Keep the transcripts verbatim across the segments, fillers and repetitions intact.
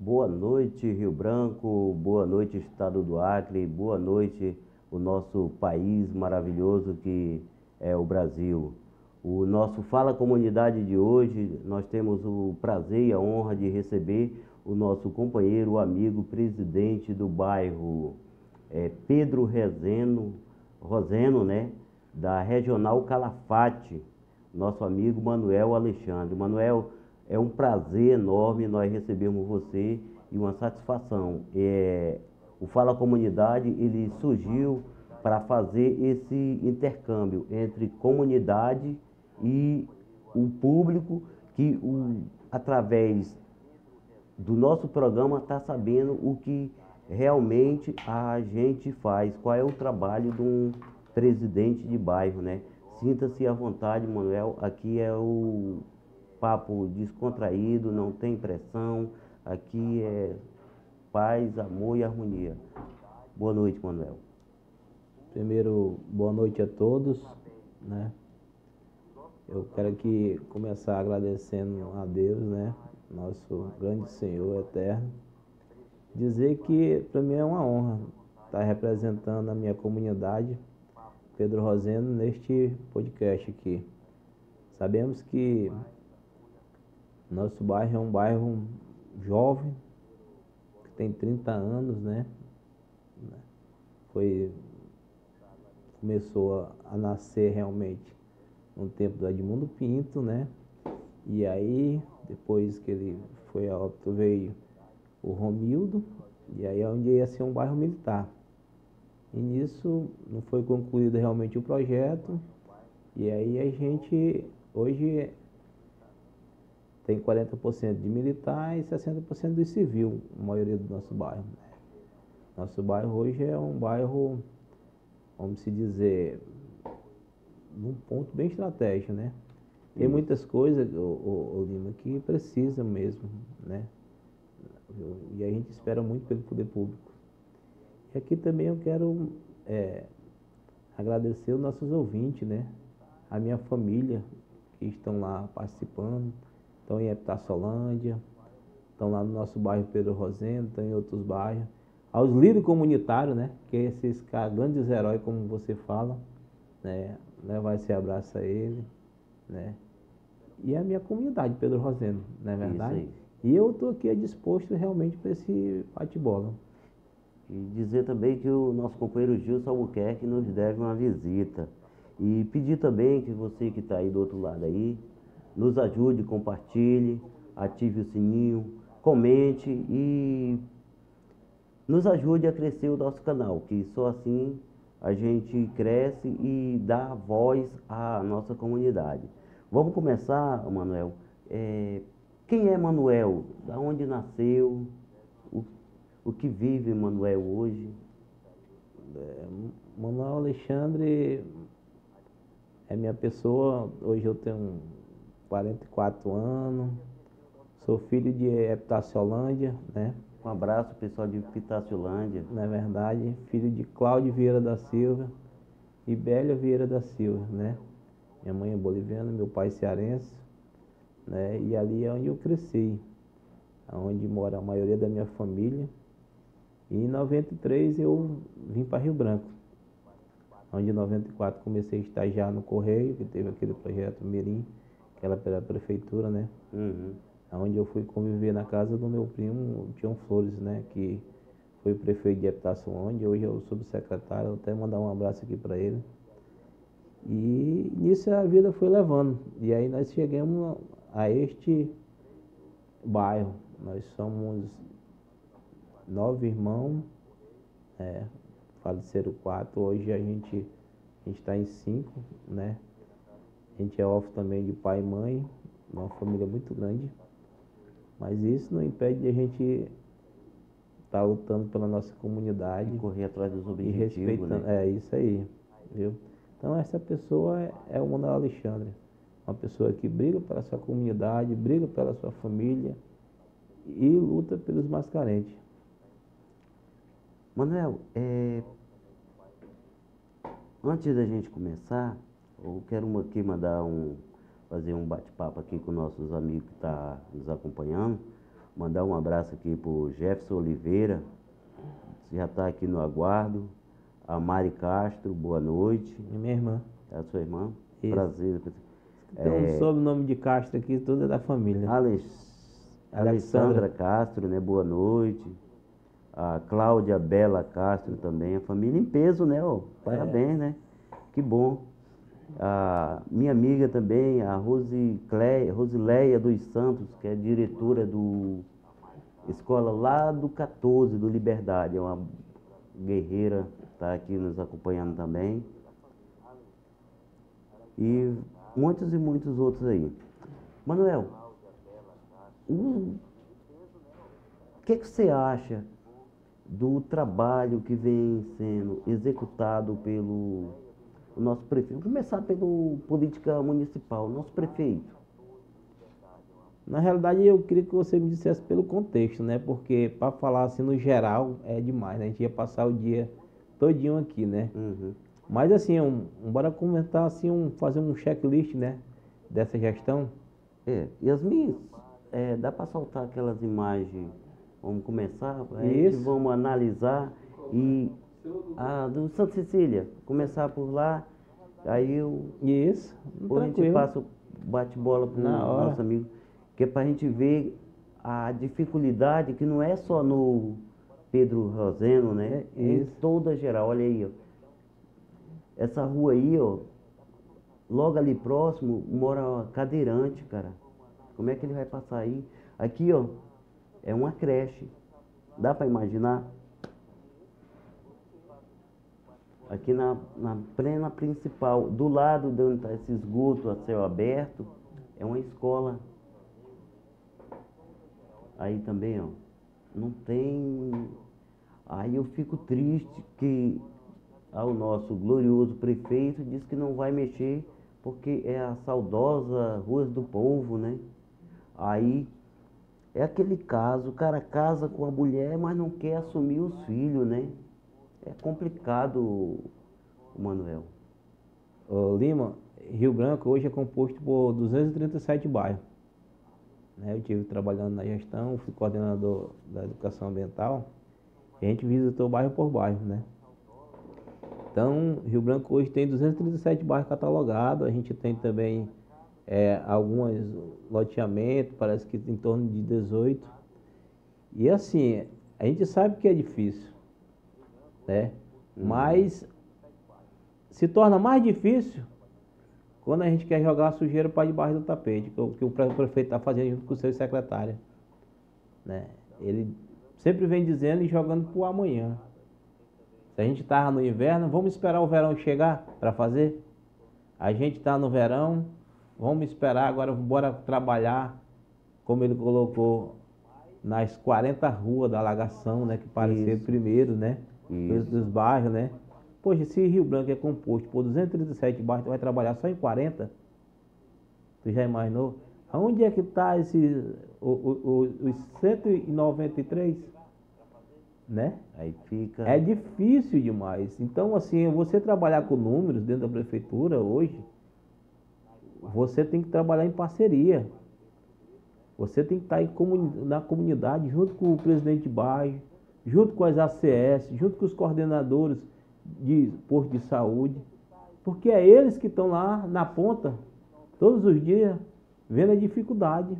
Boa noite, Rio Branco, boa noite, Estado do Acre, boa noite, o nosso país maravilhoso que é o Brasil. O nosso Fala Comunidade de hoje, nós temos o prazer e a honra de receber o nosso companheiro, amigo, presidente do bairro, é, Pedro Rezeno, Roseno, né, da Regional Calafate, nosso amigo Manuel Alexandre. Manuel, é um prazer enorme nós recebermos você e uma satisfação. É, o Fala Comunidade, ele surgiu para fazer esse intercâmbio entre comunidade e o público que, o, através do nosso programa, está sabendo o que realmente a gente faz, qual é o trabalho de um presidente de bairro, né? Sinta-se à vontade, Manuel, aqui é o papo descontraído, não tem pressão, aqui é paz, amor e harmonia. Boa noite, Manuel. Primeiro, boa noite a todos, né? Eu quero aqui começar agradecendo a Deus, né? Nosso grande Senhor eterno. Dizer que para mim é uma honra estar representando a minha comunidade, Pedro Roseno, neste podcast aqui. Sabemos que nosso bairro é um bairro jovem, que tem trinta anos, né? Foi, começou a, a nascer realmente no tempo do Edmundo Pinto, né? E aí, depois que ele foi a óbito, veio o Romildo, e aí é onde ia ser um bairro militar. E nisso não foi concluído realmente o projeto, e aí a gente hoje tem quarenta por cento de militar e sessenta por cento de civil, a maioria do nosso bairro. Nosso bairro hoje é um bairro, vamos se dizer, num ponto bem estratégico, né? Tem Isso. muitas coisas, o, o, o Lima, que precisa mesmo, né? E a gente espera muito pelo poder público. E aqui também eu quero é, agradecer os nossos ouvintes, né? A minha família, que estão lá participando, estão em Epitáciolândia, estão lá no nosso bairro Pedro Roseno, estão em outros bairros. Aos líderes comunitários, né? Que é esses grandes heróis, como você fala, né? Levar esse abraço a ele, né? E a minha comunidade, Pedro Roseno, não é verdade? Isso aí. E eu estou aqui disposto realmente para esse bate-bola. E dizer também que o nosso companheiro Gilson Albuquerque nos deve uma visita. E pedir também que você que está aí do outro lado aí, nos ajude, compartilhe, ative o sininho, comente e nos ajude a crescer o nosso canal, que só assim a gente cresce e dá voz à nossa comunidade. Vamos começar, Manuel. É, quem é Manuel? Da onde nasceu? O, o que vive Manuel hoje? É, Manuel Alexandre é minha pessoa. Hoje eu tenho quarenta e quatro anos, sou filho de Epitáciolândia, né? Um abraço, pessoal de Pitaciolândia. Na verdade, filho de Cláudio Vieira da Silva e Bélia Vieira da Silva, né? Minha mãe é boliviana, meu pai é cearense, né? E ali é onde eu cresci, onde mora a maioria da minha família. E em noventa e três eu vim para Rio Branco, onde em noventa e quatro comecei a estagiar no Correio, que teve aquele projeto Mirim, que era pela prefeitura, né? Uhum. Onde eu fui conviver na casa do meu primo, Tião Flores, né? Que foi prefeito de Epitácio, hoje eu sou subsecretário, vou até mandar um abraço aqui para ele. E nisso a vida foi levando. E aí nós chegamos a este bairro. Nós somos nove irmãos, é, faleceram quatro, hoje a gente a gente está em cinco, né? A gente é órfão também de pai e mãe, uma família muito grande. Mas isso não impede de a gente estar tá lutando pela nossa comunidade. E correr atrás dos E objetivos, respeitando, né? é isso aí, viu? Então essa pessoa é, é o Manuel Alexandre, uma pessoa que briga pela sua comunidade, briga pela sua família e luta pelos mais carentes. Manuel, é, antes da gente começar, eu quero aqui mandar um, fazer um bate-papo aqui com nossos amigos que estão nos acompanhando. Mandar um abraço aqui pro Jefferson Oliveira, já está aqui no aguardo. A Mari Castro, boa noite. E minha irmã. É a sua irmã? Isso. Prazer. Tem um sobrenome de Castro aqui, tudo é da família. Alex... Alexandra Castro, né? Boa noite. A Cláudia Bela Castro também, a família em peso, né? Ó, parabéns, é. né? Que bom. A minha amiga também, a Rosicleia, Rosileia dos Santos, que é diretora do escola lá do quatorze, do Liberdade, é uma guerreira, está aqui nos acompanhando também. E muitos e muitos outros aí. Manuel, o que, que você acha do trabalho que vem sendo executado pelo o nosso prefeito? Vamos começar pela política municipal, nosso prefeito. Na realidade, eu queria que você me dissesse pelo contexto, né? Porque para falar assim no geral é demais, né? A gente ia passar o dia todinho aqui, né? Uhum. Mas assim, um, bora comentar assim, um, fazer um checklist, né? Dessa gestão. É, Yasmin, é, dá para soltar aquelas imagens? Vamos começar? A Isso. gente vamos analisar e a do Santa Cecília, começar por lá, aí eu, Isso, a gente passa o bate-bola para o nosso amigo, que é para a gente ver a dificuldade que não é só no Pedro Roseno, né? É em toda geral. Olha aí, ó. Essa rua aí, ó, logo ali próximo, mora cadeirante, cara. Como é que ele vai passar aí? Aqui, ó, é uma creche. Dá para imaginar? Aqui na, na plena principal, do lado de onde está esse esgoto a céu aberto, é uma escola. Aí também, ó, não tem... Aí eu fico triste que ah, o nosso glorioso prefeito diz que não vai mexer porque é a saudosa Ruas do Povo, né? Aí é aquele caso, o cara casa com a mulher, mas não quer assumir os filhos, né? É complicado, Manuel. Ô, Lima, Rio Branco hoje é composto por duzentos e trinta e sete bairros. Né? Eu estive trabalhando na gestão, fui coordenador da educação ambiental, e a gente visitou bairro por bairro, né? Então, Rio Branco hoje tem duzentos e trinta e sete bairros catalogados, a gente tem também é, alguns loteamentos, parece que em torno de dezoito. E assim, a gente sabe que é difícil, né? Uhum. Mas se torna mais difícil quando a gente quer jogar a sujeira para debaixo do tapete, que o, que o prefeito está fazendo junto com o seu secretário, né? Ele sempre vem dizendo e jogando para o amanhã. Se a gente estava no inverno, vamos esperar o verão chegar para fazer? A gente está no verão, vamos esperar agora, bora trabalhar, como ele colocou, nas quarenta ruas da alagação, né? Que parecia primeiro, né? Dos, dos bairros, né? Poxa, se Rio Branco é composto por duzentos e trinta e sete bairros, tu vai trabalhar só em quarenta? Tu já imaginou? Aonde é que está esse, o, o, o, os cento e noventa e três? Né? Aí fica... É difícil demais. Então, assim, você trabalhar com números dentro da prefeitura hoje, você tem que trabalhar em parceria. Você tem que estar em comuni- na comunidade, junto com o presidente de bairro, junto com as A C S, junto com os coordenadores de posto de saúde, porque é eles que estão lá na ponta, todos os dias, vendo a dificuldade,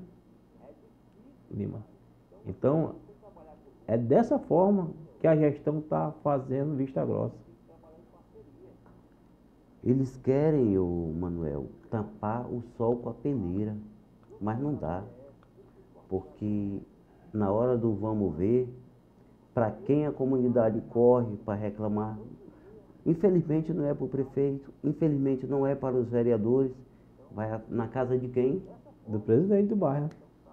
Lima. Então, é dessa forma que a gestão está fazendo Vista Grossa. Eles querem, o Manuel, tampar o sol com a peneira, mas não dá, porque na hora do vamos ver, para quem a comunidade corre para reclamar, infelizmente não é para o prefeito, infelizmente não é para os vereadores, vai na casa de quem? Do presidente do bairro.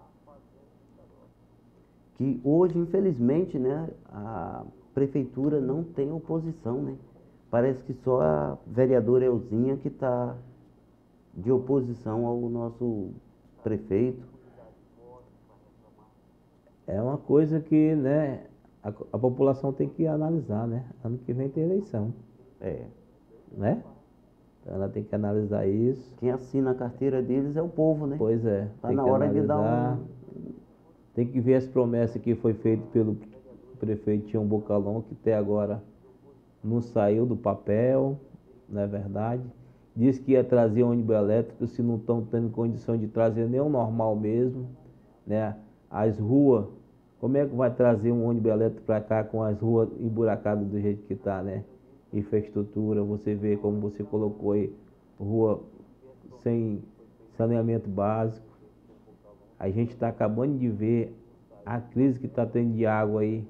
Que hoje, infelizmente, né, a prefeitura não tem oposição, né? Parece que só a vereadora Elzinha que está de oposição ao nosso prefeito. É uma coisa que, né, a, a população tem que analisar, né? Ano que vem tem eleição. É. Né? Então ela tem que analisar isso. Quem assina a carteira deles é o povo, né? Pois é. Está na hora analisar, de dar um... Tem que ver as promessas que foi feita pelo prefeito Tião Bocalon, que até agora não saiu do papel, não é verdade? Diz que ia trazer ônibus elétrico, se não estão tendo condição de trazer nem o normal mesmo, né? As ruas, como é que vai trazer um ônibus elétrico para cá com as ruas emburacadas do jeito que está, né? Infraestrutura, você vê como você colocou aí, rua sem saneamento básico. A gente está acabando de ver a crise que está tendo de água aí,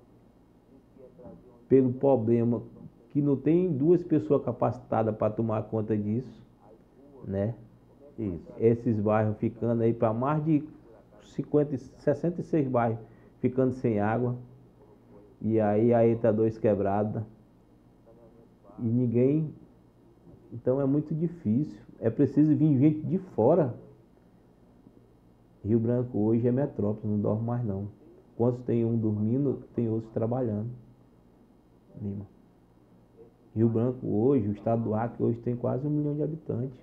pelo problema que não tem duas pessoas capacitadas para tomar conta disso, né? Isso. Esses bairros ficando aí para mais de cinquenta, sessenta e seis bairros ficando sem água, e aí aí tá dois quebrados, e ninguém, então é muito difícil, é preciso vir gente de fora. Rio Branco hoje é metrópole, não dorme mais não. Quando tem um dormindo, tem outros trabalhando. Lima. Rio Branco hoje, o estado do Acre hoje tem quase um milhão de habitantes.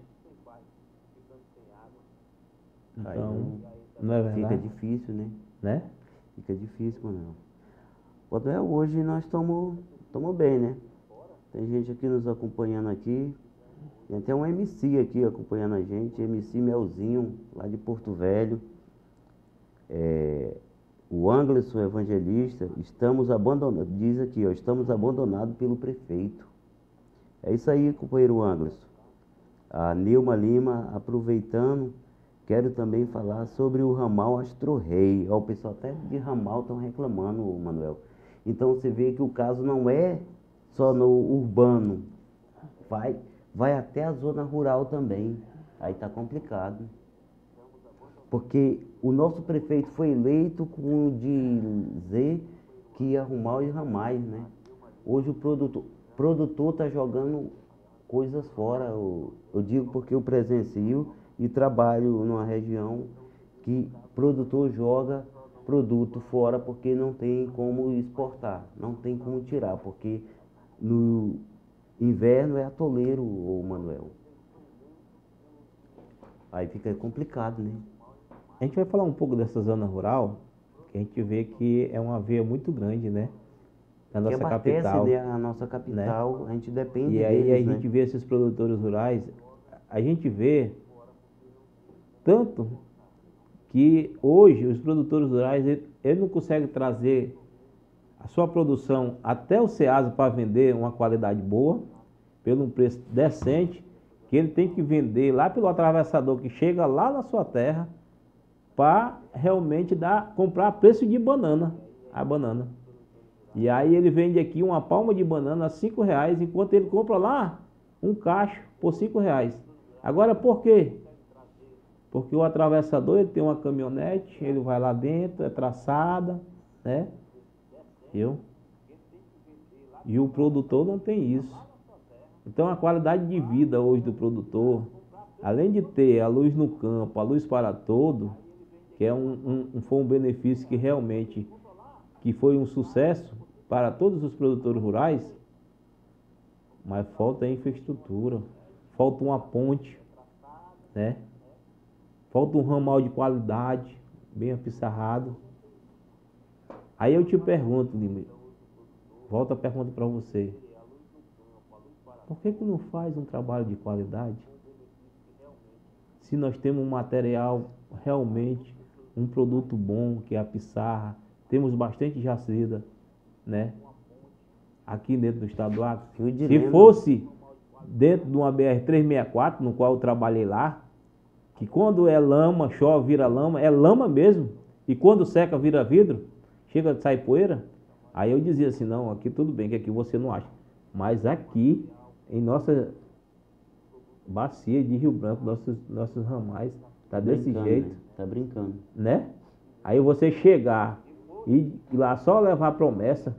Então, Aí não é verdade? fica difícil, né? Né? Fica difícil, Manuel. Manuel, hoje nós estamos bem, né? Tem gente aqui nos acompanhando aqui. Tem até um M C aqui acompanhando a gente, M C Melzinho, lá de Porto Velho. É, o Angleson Evangelista, estamos abandonados, diz aqui, ó, estamos abandonados pelo prefeito. É isso aí, companheiro Angleson. A Nilma Lima, aproveitando, quero também falar sobre o ramal Astro Rei. Ó, o pessoal até de ramal estão reclamando, Manuel. Então você vê que o caso não é só no urbano, vai, vai até a zona rural também. Aí está complicado. Porque o nosso prefeito foi eleito com dizer que ia arrumar os ramais, né? Hoje o produtor produtor está jogando coisas fora. Eu, eu digo porque eu presencio e trabalho numa região que produtor joga produto fora porque não tem como exportar, não tem como tirar, porque no inverno é atoleiro, ô Manuel. Aí fica complicado, né? A gente vai falar um pouco dessa zona rural, que a gente vê que é uma veia muito grande, né? Na nossa que abastece, capital, né, a nossa capital, né? A gente depende e aí deles, a né? gente vê esses produtores rurais, a gente vê tanto que hoje os produtores rurais, ele, ele não consegue trazer a sua produção até o Ceasa para vender uma qualidade boa, pelo um preço decente, que ele tem que vender lá pelo atravessador que chega lá na sua terra, para realmente dar, comprar a preço de banana, a banana. E aí ele vende aqui uma palma de banana a cinco reais, enquanto ele compra lá um cacho por cinco reais. Agora por quê? Porque o atravessador, ele tem uma caminhonete, ele vai lá dentro, é traçada, né? Viu? E o produtor não tem isso. Então a qualidade de vida hoje do produtor, além de ter a luz no campo, a luz para todo, que é um, um, um, foi um benefício que realmente que foi um sucesso para todos os produtores rurais, mas falta infraestrutura, falta uma ponte, né? Falta um ramal de qualidade, bem apissarrado. Aí eu te pergunto, Lima, volta a pergunta para você. Por que que não faz um trabalho de qualidade? Se nós temos um material realmente, um produto bom, que é a pissarra, temos bastante jacida, né? Aqui dentro do estado do Acre. Se fosse dentro de uma B R trezentos e sessenta e quatro, no qual eu trabalhei lá, que quando é lama, chove, vira lama, é lama mesmo, e quando seca, vira vidro, chega a sair poeira, aí eu dizia assim, não, aqui tudo bem, que aqui você não acha. Mas aqui, em nossa bacia de Rio Branco, nossos, nossos ramais, tá desse jeito. Né? Tá brincando. Né? Aí você chegar e lá só levar promessa,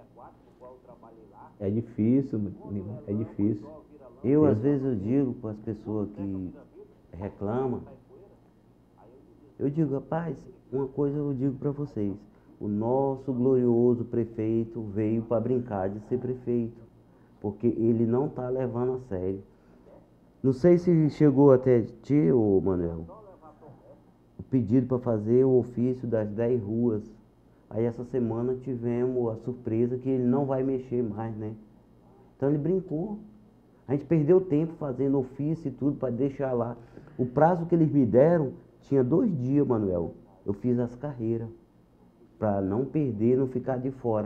é difícil, é difícil. Eu, às vezes, eu digo para as pessoas que reclamam, eu digo, rapaz, uma coisa eu digo para vocês, o nosso glorioso prefeito veio para brincar de ser prefeito, porque ele não está levando a sério. Não sei se chegou até ti, ô Manuel, pedido para fazer o ofício das dez ruas. Aí essa semana tivemos a surpresa que ele não vai mexer mais, né? Então ele brincou. A gente perdeu tempo fazendo ofício e tudo para deixar lá. O prazo que eles me deram tinha dois dias, Manuel. Eu fiz as carreiras para não perder, não ficar de fora.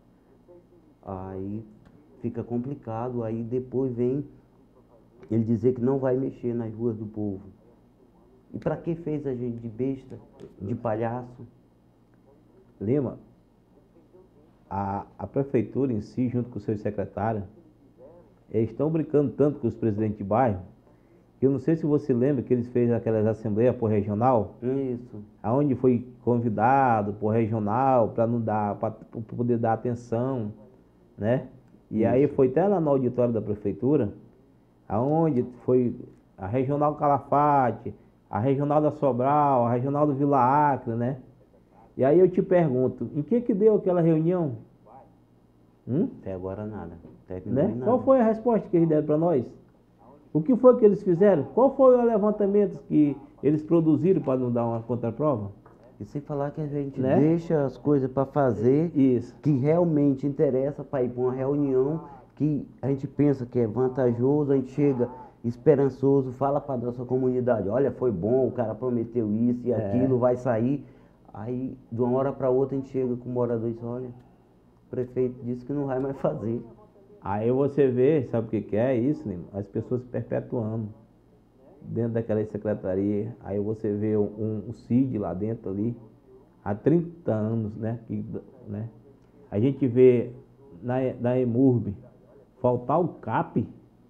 Aí fica complicado, aí depois vem ele dizer que não vai mexer nas ruas do povo. E para que fez a gente de besta, de palhaço? Lima, a, a prefeitura em si, junto com os seus secretários, eles estão brincando tanto com os presidentes de bairro, que eu não sei se você lembra que eles fez aquelas assembleias por regional. Isso. Aonde foi convidado por regional para não dar, para poder dar atenção, né? E Isso. aí foi até lá no auditório da prefeitura, aonde foi a regional Calafate, a regional da Sobral, a regional do Vila Acre, né? E aí eu te pergunto, em que que deu aquela reunião? Hum? Até agora nada. Terminou Né? em nada. Qual foi a resposta que eles deram para nós? O que foi que eles fizeram? Qual foi o levantamento que eles produziram para não dar uma contraprova? E sem falar que a gente Né? deixa as coisas para fazer Isso. que realmente interessa para ir para uma reunião que a gente pensa que é vantajoso, a gente chega esperançoso, fala para a nossa comunidade, olha, foi bom, o cara prometeu isso e É. aquilo, vai sair. Aí, de uma hora para outra, a gente chega com o morador e diz, olha, o prefeito disse que não vai mais fazer. Aí você vê, sabe o que que é isso, Lima? As pessoas se perpetuando dentro daquela secretaria. Aí você vê um, um C I D lá dentro ali, há trinta anos, né? Que, né? A gente vê na, na EMURB faltar o CAP,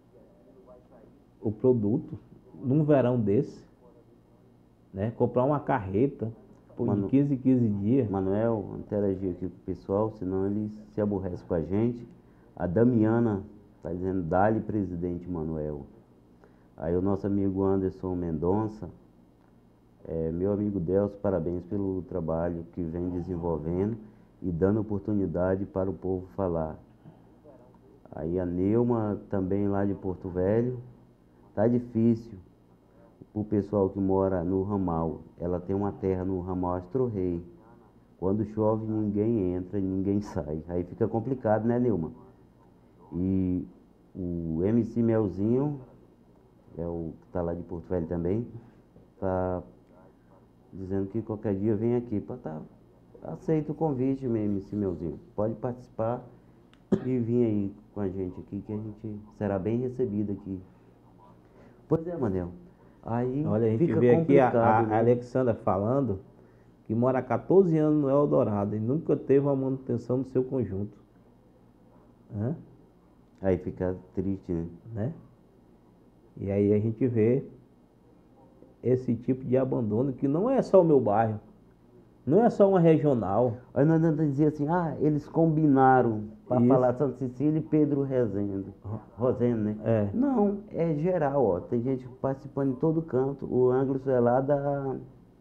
o produto, num verão desse, né? Comprar uma carreta por Mano, de quinze em quinze dias. Manuel, interagir aqui com o pessoal, senão eles se aborrecem com a gente. A Damiana está dizendo, dá-lhe presidente Manuel. Aí o nosso amigo Anderson Mendonça, é, meu amigo Delcio, parabéns pelo trabalho que vem desenvolvendo e dando oportunidade para o povo falar. Aí a Neuma, também lá de Porto Velho, tá difícil para o pessoal que mora no ramal. Ela tem uma terra no ramal Astro Rei. Quando chove ninguém entra e ninguém sai. Aí fica complicado, né, Neuma? E o M C Melzinho, é o que está lá de Porto Velho também, tá dizendo que qualquer dia vem aqui. Pra tá, aceita o convite, meu M C Melzinho. Pode participar e vir aí com a gente aqui, que a gente será bem recebido aqui. Pois é, Manel. Aí Olha, a gente fica vê aqui a, a, né? a Alexandra falando que mora há quatorze anos no Eldorado e nunca teve uma manutenção do seu conjunto. Hã? Aí fica triste, né? Né? E aí a gente vê esse tipo de abandono que não é só o meu bairro, não é só uma regional. Aí nós ainda dizia assim, ah, eles combinaram para Isso. falar Santa Cecília e Pedro Rezende. Rosendo, né? É. Não, é geral, ó. Tem gente participando em todo canto. O Ângulos é lá da,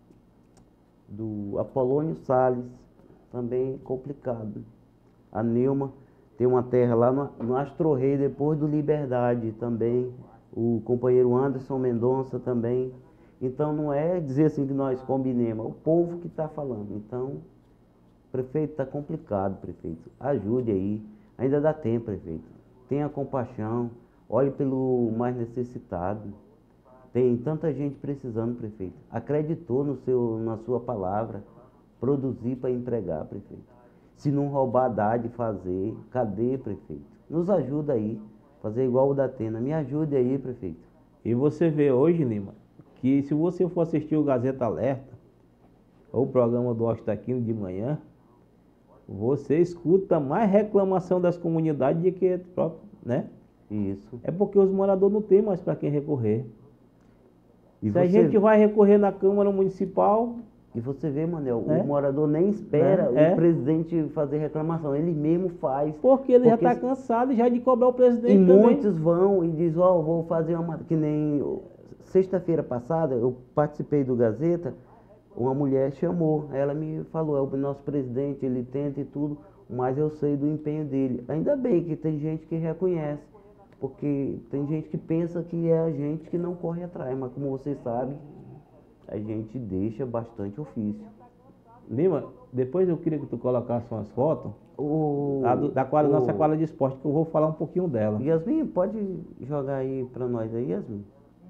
do Apolônio Salles, também complicado. A Neuma tem uma terra lá no, no Astro Rei, depois do Liberdade também. O companheiro Anderson Mendonça também. Então não é dizer assim que nós combinemos, é o povo que está falando. Então, prefeito, está complicado, prefeito. Ajude aí. Ainda dá tempo, prefeito. Tenha compaixão. Olhe pelo mais necessitado. Tem tanta gente precisando, prefeito. Acreditou no seu, na sua palavra. Produzir para empregar, prefeito. Se não roubar, dá de fazer. Cadê, prefeito? Nos ajuda aí. Fazer igual o da Atena. Me ajude aí, prefeito. E você vê hoje, Lima, que se você for assistir o Gazeta Alerta, ou o programa do Austin Aquino de manhã, você escuta mais reclamação das comunidades do que próprio, né? Isso. É porque os moradores não têm mais para quem recorrer. E se você... a gente vai recorrer na Câmara Municipal... E você vê, Manel, é? o morador nem espera é? o é? presidente fazer reclamação, ele mesmo faz. Porque ele porque... já está cansado já de cobrar o presidente e também. muitos vão e dizem, ó, oh, vou fazer uma... Que nem sexta-feira passada, eu participei do Gazeta, uma mulher chamou, ela me falou, é o nosso presidente, ele tenta e tudo, mas eu sei do empenho dele. Ainda bem que tem gente que reconhece, porque tem gente que pensa que é a gente que não corre atrás, mas como você sabe, a gente deixa bastante ofício. Lima, depois eu queria que tu colocasse umas fotos O, a do- da quadra, o- nossa quadra de esporte, que eu vou falar um pouquinho dela. Yasmin, pode jogar aí pra nós aí, Yasmin?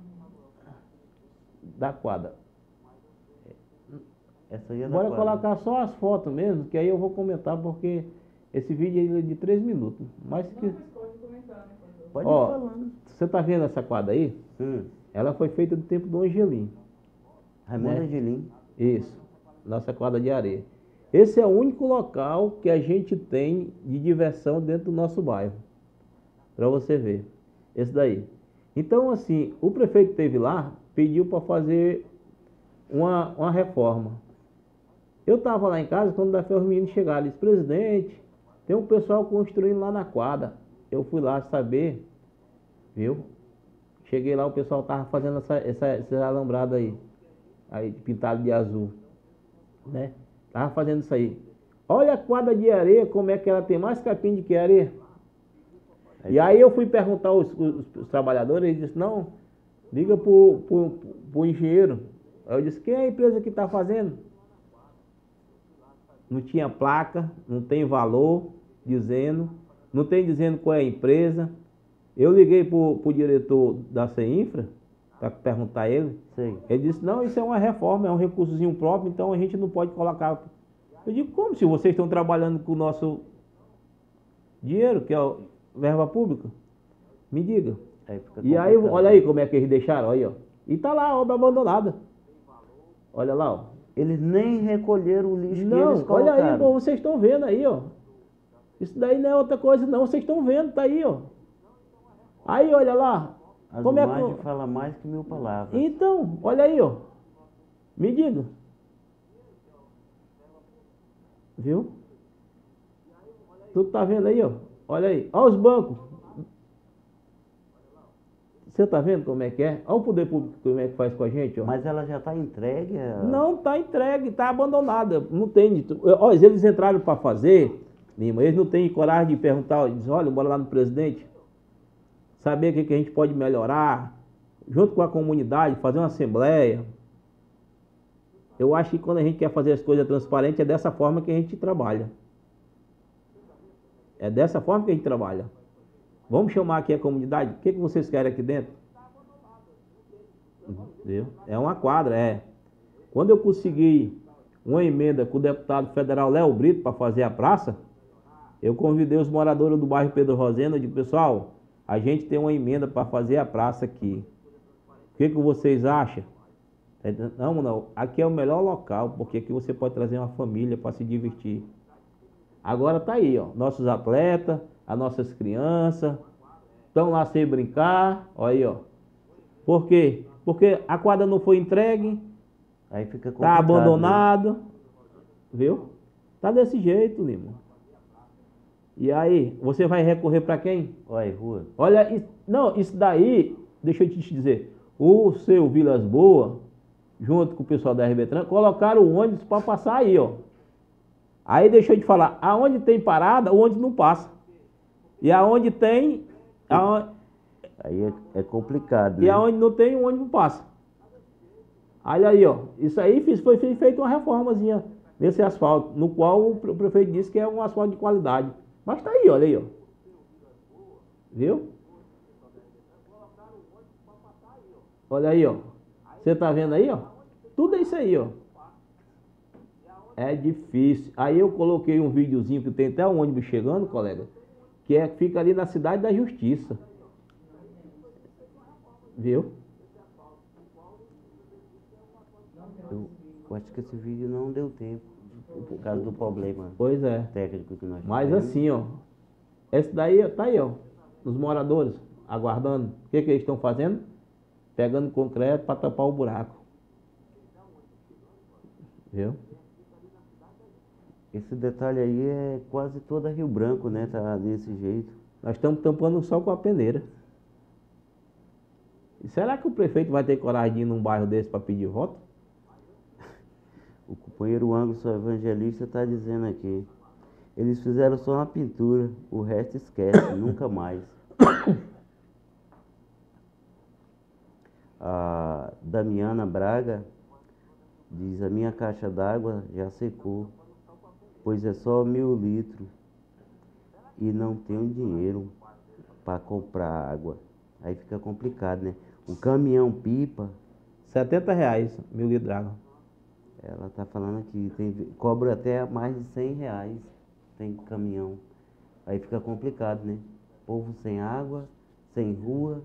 Da quadra. Essa aí é da Bora quadra. colocar só as fotos mesmo, que aí eu vou comentar, porque esse vídeo aí é de três minutos. Mas que... Pode Ó, ir falando. você tá vendo essa quadra aí? Hum. Ela foi feita do tempo do Angelim. Raimundo Né? Angelim. Isso, nossa quadra de areia. Esse é o único local que a gente tem de diversão dentro do nosso bairro. Para você ver. Esse daí. Então, assim, o prefeito esteve lá, pediu para fazer uma, uma reforma. Eu estava lá em casa quando da os meninos chegaram. Disse, presidente, tem um pessoal construindo lá na quadra. Eu fui lá saber, viu? Cheguei lá, o pessoal tava fazendo essa, essa, essa alambrada aí. Aí, pintado de azul. Né? Tava fazendo isso aí. Olha a quadra de areia, como é que ela tem mais capim do que areia. E aí eu fui perguntar aos, os, os trabalhadores, eles disseram, não, liga pro, pro, pro engenheiro. Aí eu disse, quem é a empresa que está fazendo? Não tinha placa, não tem valor dizendo, não tem dizendo qual é a empresa. Eu liguei pro, pro diretor da CEINFRA para perguntar a ele. Sei. Ele disse, não, isso é uma reforma, é um recursozinho próprio, então a gente não pode colocar. Eu digo, como se vocês estão trabalhando com o nosso dinheiro, que é o verba pública? Me diga. Aí fica E aí, complicado. olha aí como é que eles deixaram, aí, ó. E tá lá a obra abandonada. Olha lá, ó. Eles nem recolheram o lixo que eles Não, olha colocaram. aí, pô, vocês estão vendo aí, ó. Isso daí não é outra coisa não, vocês estão vendo, tá aí, ó. Aí, olha lá. As como é imagens que... falam mais que mil palavras. Então, olha aí, ó. Me diga. Viu? Tu tá vendo aí, ó. Olha aí. Olha os bancos. Você tá vendo como é que é? Olha o poder público como é que faz com a gente, ó. Mas ela já está entregue? a- Não tá entregue, tá abandonada. Não tem. Olha, eles entraram para fazer, Lima, eles não têm coragem de perguntar, diz, olha, bora lá no presidente, saber o que, que a gente pode melhorar, junto com a comunidade, fazer uma assembleia. Eu acho que quando a gente quer fazer as coisas transparentes, é dessa forma que a gente trabalha. É dessa forma que a gente trabalha. Vamos chamar aqui a comunidade? O que, que vocês querem aqui dentro? Entendeu? É uma quadra, é. Quando eu consegui uma emenda com o deputado federal Léo Brito para fazer a praça, eu convidei os moradores do bairro Pedro Rosena e disse, pessoal, a gente tem uma emenda para fazer a praça aqui. O que, que vocês acham? Não, não, aqui é o melhor local, porque aqui você pode trazer uma família para se divertir. Agora tá aí, ó, nossos atletas, as nossas crianças, estão lá sem brincar, olha aí, ó. Por quê? Porque a quadra não foi entregue, Aí fica tá complicado, abandonado, viu? Tá desse jeito, Lima. E aí, você vai recorrer para quem? né? Olha aí, rua. Olha, isso- não, isso daí, deixa eu te dizer, o seu Vilas Boas, junto com o pessoal da R B Trans, colocaram o ônibus para passar aí, ó. Aí deixa eu te falar, aonde tem parada, o ônibus não passa. E aonde tem, aonde, Aí é, é complicado, e né? aonde não tem, o ônibus não passa. Olha aí, ó, isso aí fiz- foi feita uma reformazinha nesse asfalto, no qual o pre- o prefeito disse que é um asfalto de qualidade. Mas tá aí, olha aí, ó. Viu? Olha aí, ó. Você tá vendo aí, ó? Tudo é isso aí, ó. É difícil. Aí eu coloquei um videozinho que tem até um ônibus chegando, colega, que é, fica ali na Cidade da Justiça. Viu? Eu, eu acho que esse vídeo não deu tempo, por causa do problema Pois é. técnico que nós Mas tivemos. assim, ó. Esse daí, ó, tá aí, ó. Os moradores aguardando. O que, que eles estão fazendo? Pegando concreto para tapar o buraco. Viu? Esse detalhe aí é quase toda Rio Branco, né? Tá desse jeito. Nós estamos tampando só com a peneira. E será que o prefeito vai ter coragem de ir num bairro desse para pedir voto? O companheiro Angus Evangelista está dizendo aqui. Eles fizeram só uma pintura, o resto esquece, nunca mais. A Damiana Braga Diz, a minha caixa d'água já secou, pois é só mil litros e não tenho dinheiro para comprar água. Aí fica complicado, né? O caminhão pipa, setenta reais mil litros de água. ela tá falando que tem, cobra até mais de cem reais, tem caminhão. Aí fica complicado, né? Povo sem água, sem rua,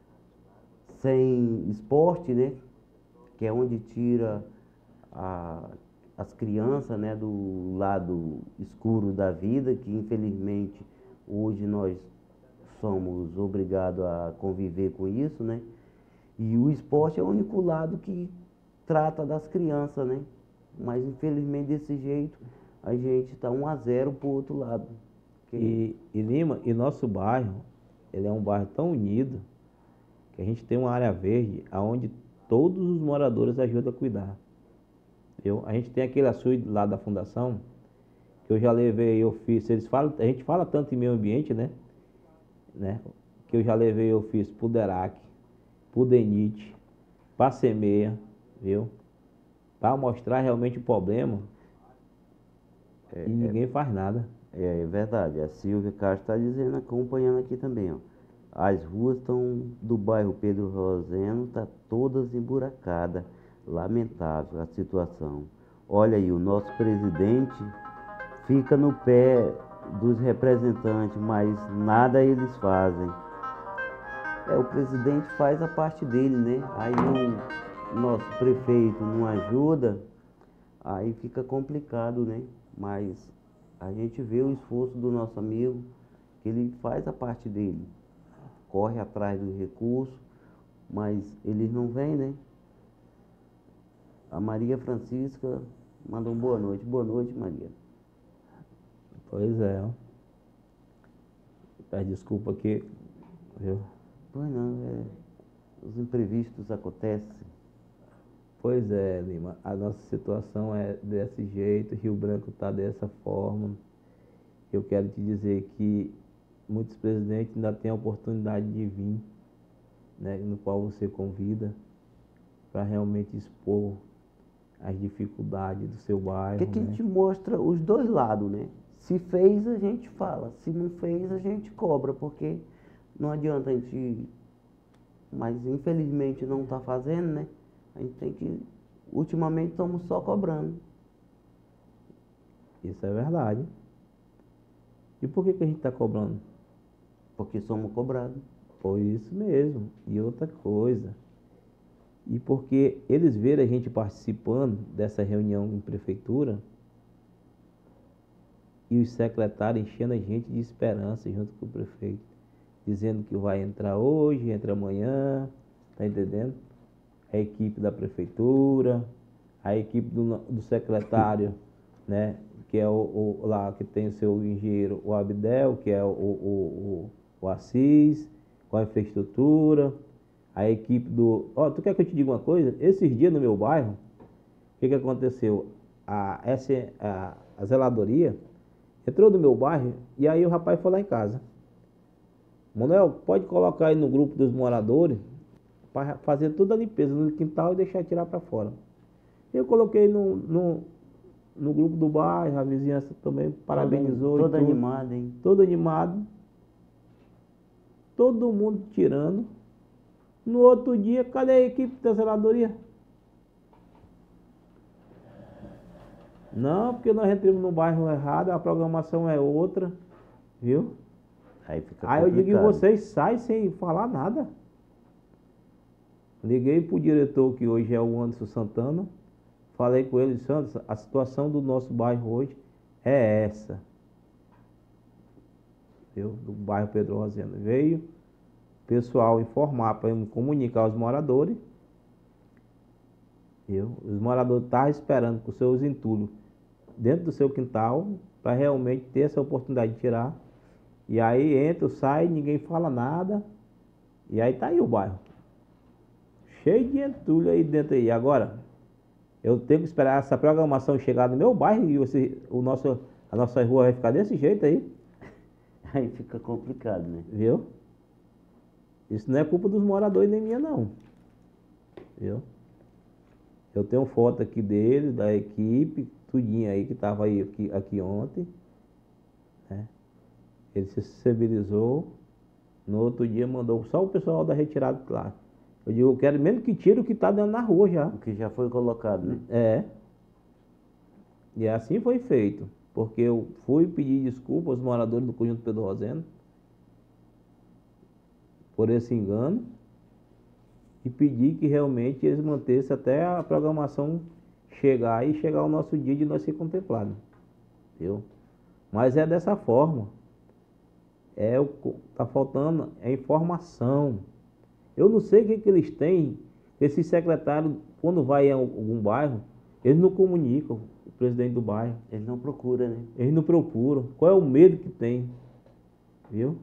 sem esporte, né? Que é onde tira a, as crianças, né, do lado escuro da vida, que infelizmente hoje nós somos obrigados a conviver com isso, né? E o esporte é o único lado que trata das crianças, né? Mas infelizmente desse jeito a gente está um a zero pro outro lado. Que... E, e Lima, e nosso bairro, ele é um bairro tão unido que a gente tem uma área verde onde todos os moradores ajudam a cuidar. Eu, a gente tem aquele açude lá da fundação, que eu já levei, eu fiz, eles falam, a gente fala tanto em meio ambiente, né? né? Que eu já levei, eu fiz pro Derac, pro Denite, pra Semeia, viu? Para mostrar realmente o problema É, e ninguém é, faz nada. É, é verdade, a Silvia Castro está dizendo, acompanhando aqui também, ó. As ruas estão do bairro Pedro Roseno, tá todas emburacadas. Lamentável a situação. Olha aí, o nosso presidente fica no pé dos representantes, mas nada eles fazem. É, o presidente faz a parte dele, né? Aí o nosso prefeito não ajuda, aí fica complicado, né? Mas a gente vê o esforço do nosso amigo, que ele faz a parte dele. Corre atrás do recurso, mas eles não vêm, né? A Maria Francisca mandou boa noite. Boa noite, Maria. Pois é. Peço desculpa aqui, viu? Pois não, é, os imprevistos acontecem. Pois é, Lima. A nossa situação é desse jeito, Rio Branco está dessa forma. Eu quero te dizer que muitos presidentes ainda têm a oportunidade de vir, né, no qual você convida para realmente expor as dificuldades do seu bairro. Porque aqui né? a gente mostra os dois lados, né? Se fez, a gente fala. Se não fez, a gente cobra, porque não adianta a gente... Mas infelizmente não está fazendo, né? A gente tem que... Ultimamente estamos só cobrando. Isso é verdade. E por que, que a gente está cobrando? Porque somos cobrados. Por isso mesmo. E outra coisa. E porque eles verem a gente participando dessa reunião em prefeitura e os secretários enchendo a gente de esperança junto com o prefeito, dizendo que vai entrar hoje, entra amanhã, tá entendendo? A equipe da prefeitura, a equipe do, do secretário, né? Que é o, o lá que tem o seu engenheiro, o Abdel, que é o, o, o, o Assis, com a infraestrutura. A equipe do... Ó, oh, tu quer que eu te diga uma coisa? Esses dias no meu bairro, o que que aconteceu? A, essa, a, a zeladoria entrou no meu bairro e aí o rapaz foi lá em casa. Manuel, pode colocar aí no grupo dos moradores para fazer toda a limpeza no quintal e deixar tirar para fora. Eu coloquei no, no, no grupo do bairro, a vizinhança também parabenizou. Todo animado, hein? Todo animado. Todo mundo tirando. No outro dia, cadê a equipe da zeladoria? Não, porque nós entramos no bairro errado, a programação é outra, viu? Aí fica Aí complicado. eu digo, vocês saem sem falar nada. Liguei pro diretor, que hoje é o Anderson Santana, falei com ele, Santos, a situação do nosso bairro hoje é essa. Viu? Do bairro Pedro Roseno. Veio pessoal informar para comunicar aos moradores. Viu? Os moradores estavam esperando com seus entulhos dentro do seu quintal para realmente ter essa oportunidade de tirar. E aí entra, sai, ninguém fala nada. E aí tá aí o bairro. Cheio de entulho aí dentro aí. Agora, eu tenho que esperar essa programação chegar no meu bairro e você, o nosso, a nossa rua vai ficar desse jeito aí. Aí fica complicado, né? Viu? Isso não é culpa dos moradores nem minha não. Viu? Eu tenho foto aqui dele, da equipe, tudinho aí que estava aí aqui, aqui ontem, né? Ele se sensibilizou, no outro dia mandou só o pessoal da retirada lá. Eu digo, eu quero mesmo que tire o que está dentro na rua já. O que já foi colocado, né? É. E assim foi feito, porque eu fui pedir desculpa aos moradores do Conjunto Pedro Rosendo por esse engano e pedi que realmente eles mantessem até a programação chegar e chegar o nosso dia de nós ser contemplados, viu? Mas é dessa forma, é o tá faltando é informação. Eu não sei o que que eles têm, esses secretários, quando vai em algum bairro, eles não comunicam o presidente do bairro. Ele não procura, né? Eles não procuram. Qual é o medo que tem? Viu?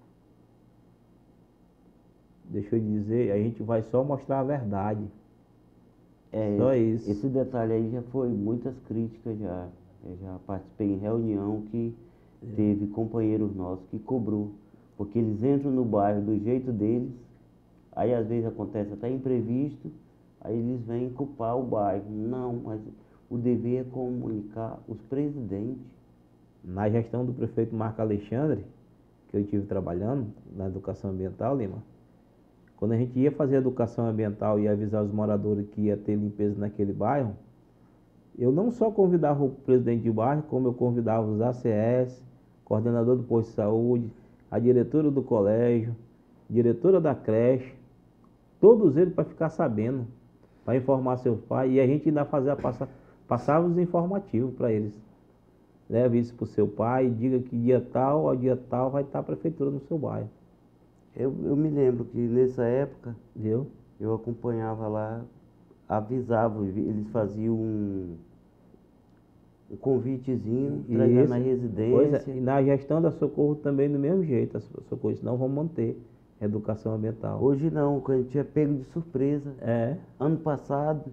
Deixa eu dizer, a gente vai só mostrar a verdade. É, Só esse, isso. esse detalhe aí já foi muitas críticas já. Eu já participei em reunião que teve companheiros nossos que cobrou. Porque eles entram no bairro do jeito deles, aí às vezes acontece até imprevisto, aí eles vêm culpar o bairro. Não, mas o dever é comunicar os presidentes. Na gestão do prefeito Marco Alexandre, que eu estive trabalhando na educação ambiental, Lima, quando a gente ia fazer educação ambiental e avisar os moradores que ia ter limpeza naquele bairro, eu não só convidava o presidente de bairro, como eu convidava os A C S, coordenador do posto de saúde, a diretora do colégio, diretora da creche, todos eles para ficar sabendo, para informar seus pais, e a gente ainda fazia, passa, passava os informativos para eles. Leve isso para o seu pai, diga que dia tal, ao dia tal vai estar a prefeitura no seu bairro. Eu, eu me lembro que nessa época, Viu? eu acompanhava lá, avisava, eles faziam um, um convitezinho, entregando na Pois é, residência. e na gestão da Socorro também do mesmo jeito, a Socorro disse, não vamos manter educação ambiental. Hoje não, quando a gente é pego de surpresa. É, Ano passado,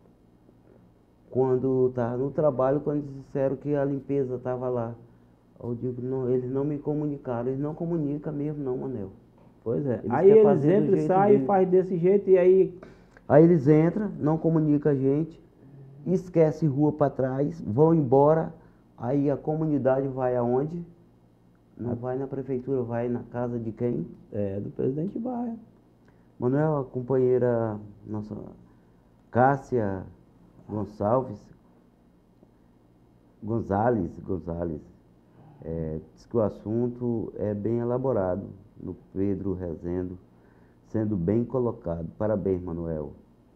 quando estava no trabalho, quando disseram que a limpeza estava lá, eu digo, não, eles não me comunicaram, eles não comunicam mesmo não, Manel. pois é. Eles Aí querem eles fazer do entram e jeito saem e deles. fazem desse jeito e aí... Aí eles entram, não comunicam a gente, esquece rua para trás, vão embora, aí a comunidade vai aonde? Não vai na prefeitura, vai na casa de quem? É, do presidente de bairro. Manuel, a companheira nossa Cássia Gonçalves, Gonzales, Gonzales, é, diz que o assunto é bem elaborado no Pedro Rezendo, sendo bem colocado. Parabéns, Manuel.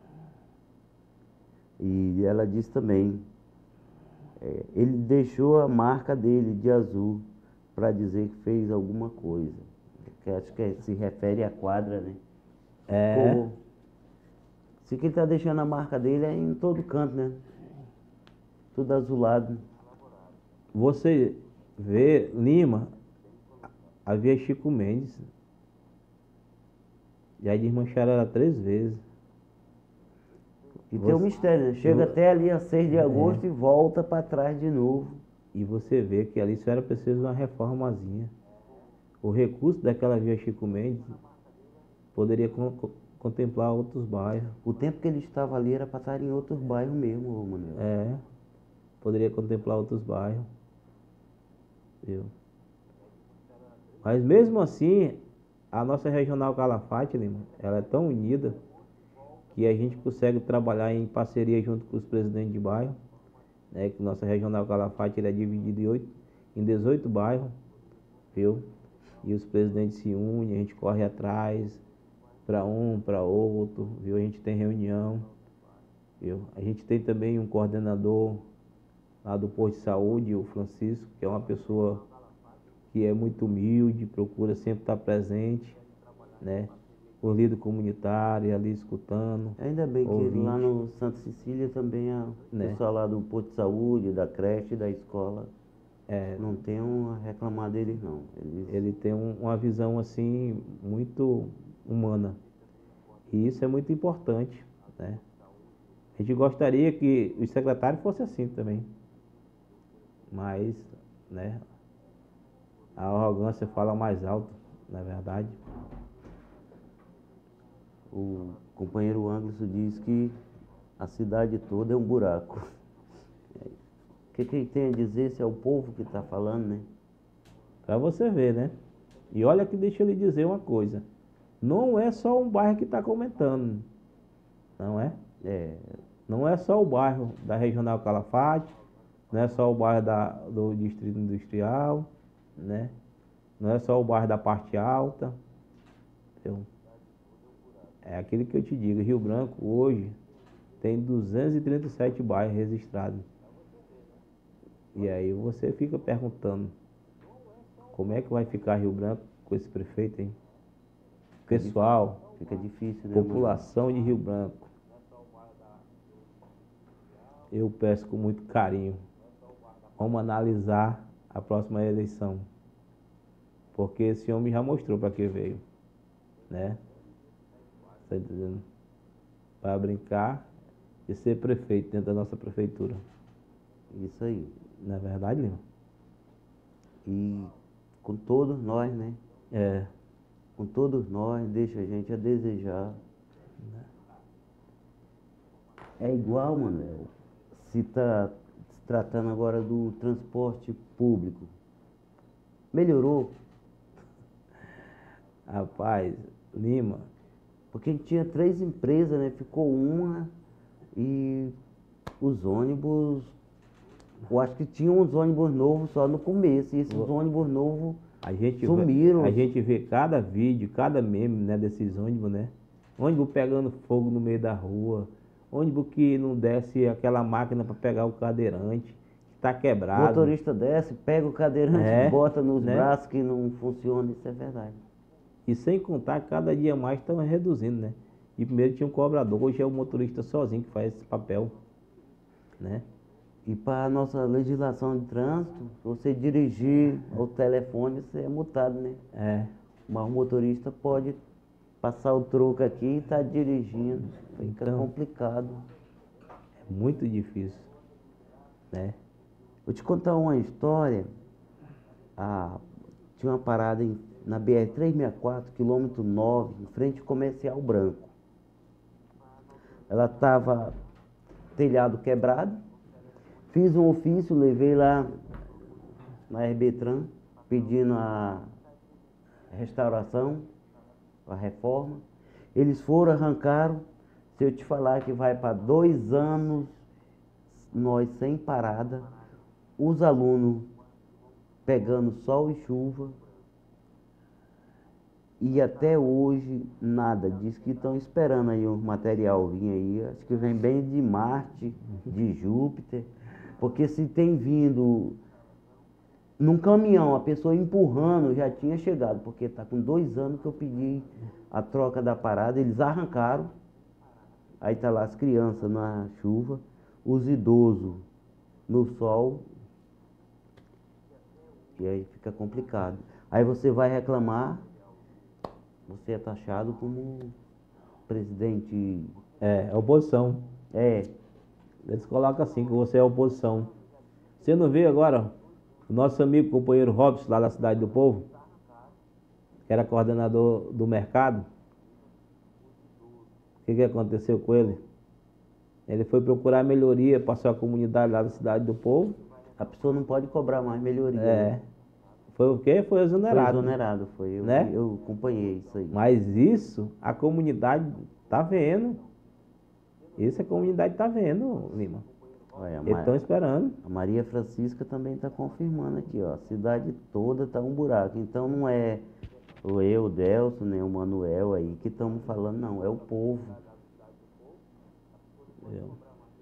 E ela diz também, é, ele deixou a marca dele de azul para dizer que fez alguma coisa. Que acho que se refere à quadra, né? É. Pô, se que ele está deixando a marca dele é em todo canto, né? Tudo azulado. Você vê, Lima, havia Chico Mendes. Já desmancharam ela três vezes. E tem um Você- mistério, né? Chega Vo- até ali a seis de agosto e volta para trás de novo. E você vê que ali só era preciso uma reformazinha. O recurso daquela via Chico Mendes poderia con- co- contemplar outros bairros. O tempo que ele estava ali era para estar em outros bairros mesmo, ô Manuel. É, poderia contemplar outros bairros. Viu? Mas mesmo assim, a nossa regional Calafate, Lima, ela é tão unida que a gente consegue trabalhar em parceria junto com os presidentes de bairro, né? Que nossa regional Calafate ele é dividido em, oito, em dezoito bairros, viu? E os presidentes se unem, a gente corre atrás para um, para outro, viu? A gente tem reunião, viu? A gente tem também um coordenador lá do posto de saúde, o Francisco, que é uma pessoa que é muito humilde, procura sempre estar presente, né? O líder comunitário ali escutando. Ainda bem que ouvinte, lá no Santa Cecília também a né? pessoal lá do posto de saúde, da creche, da escola, É, não tem um a reclamar deles não. Eles, ele tem um- uma visão assim muito humana. E isso é muito importante, né? A gente gostaria que os secretários fossem assim também. Mas, né, a arrogância fala mais alto, na verdade. o companheiro Ângulo diz que A cidade toda é um buraco. O que que tem a dizer se é o povo que está falando, né? Para você ver, né? E olha que deixa eu lhe dizer uma coisa. Não é só um bairro que está comentando. Não é? É, Não é só o bairro da Regional Calafate, não é só o bairro da, do Distrito Industrial, né? Não é só o bairro da parte alta. Entendeu? É aquilo que eu te digo, Rio Branco hoje tem duzentos e trinta e sete bairros registrados. E aí você fica perguntando, como é que vai ficar Rio Branco com esse prefeito, hein? Pessoal, fica difícil, né? população de Rio Branco, eu peço com muito carinho, vamos analisar a próxima eleição. Porque esse homem já mostrou para que veio, né? Tá entendendo? Para brincar e ser prefeito dentro da nossa prefeitura. Isso aí. Não é verdade, Lima? E com todos nós, né? É. Com todos nós, deixa a gente a desejar. É igual, Manuel, se está se tratando agora do transporte público. Melhorou, Rapaz, Lima, porque a gente tinha três empresas, né? Ficou uma e os ônibus, eu acho que tinha uns ônibus novos só no começo, e esses O- ônibus novos a gente, sumiram. vê, a gente vê cada vídeo, cada meme, né, desses ônibus, né? Ônibus pegando fogo no meio da rua, ônibus que não desce aquela máquina para pegar o cadeirante, que está O quebrado. motorista desce, pega o cadeirante, É, bota nos né? braços que não funciona, isso é verdade. E sem contar que cada dia mais estão reduzindo, né? E primeiro tinha um cobrador, hoje é o motorista sozinho que faz esse papel, né? E para a nossa legislação de trânsito, se você dirigir ao telefone, você é multado, né? É, Mas o motorista pode passar o troco aqui e estar dirigindo. Fica Então. complicado. é muito difícil, né? Vou te contar uma história. Ah, tinha uma parada em, na B R trezentos e sessenta e quatro, quilômetro nove, em frente ao Comercial Branco. Ela estava telhado quebrado. Fiz um ofício, levei lá na Herbetran, pedindo a restauração, a reforma. Eles foram, arrancaram. Se eu te falar que vai para dois anos, nós sem parada, os alunos pegando sol e chuva, e até hoje nada. Diz que estão esperando aí o material vir aí. Acho que vem bem de Marte, de Júpiter. Porque se tem vindo num caminhão, a pessoa empurrando, já tinha chegado. Porque está com dois anos que eu pedi a troca da parada, eles arrancaram. Aí tá lá as crianças na chuva, os idosos no sol. E aí fica complicado. Aí você vai reclamar, você é taxado como presidente. É, é oposição. É, Eles colocam assim, que você é oposição. Você não vê agora o nosso amigo companheiro Robson, lá da Cidade do Povo, que era coordenador do mercado? O que, que aconteceu com ele? Ele foi procurar melhoria para a sua comunidade lá da Cidade do Povo. a pessoa não pode cobrar mais melhoria. É. Né? Foi o quê? Foi Foi exonerado. exonerado, foi. Eu, Né? eu acompanhei isso aí. Mas isso a comunidade tá vendo. Isso a comunidade tá vendo, Lima. Olha, a, Eles Ma- estão esperando. a Maria Francisca também está confirmando aqui, ó. A cidade toda tá um buraco. Então não é o eu, o Delso, nem o Manuel aí que estamos falando, não. É o povo. Eu-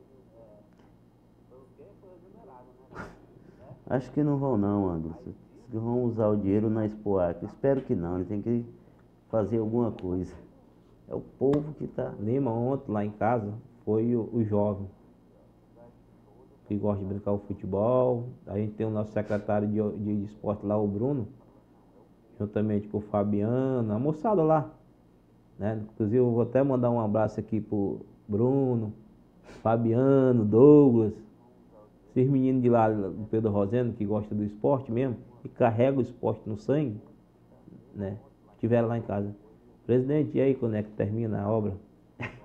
Acho que não vão não, Anderson. Que vão usar o dinheiro na Expoac. Espero que não, ele tem que fazer alguma coisa. É o povo que está. Lima, ontem lá em casa, foi o, o jovem que gosta de brincar o futebol. A gente tem o nosso secretário de, de esporte lá, o Bruno, juntamente com o Fabiano, a moçada lá, né? Inclusive eu vou até mandar um abraço aqui pro Bruno, Fabiano, Douglas, esses meninos de lá do Pedro Rosendo, que gostam do esporte mesmo, e carregam o esporte no sangue, né? Estiveram lá em casa. Presidente, e aí quando é que termina a obra?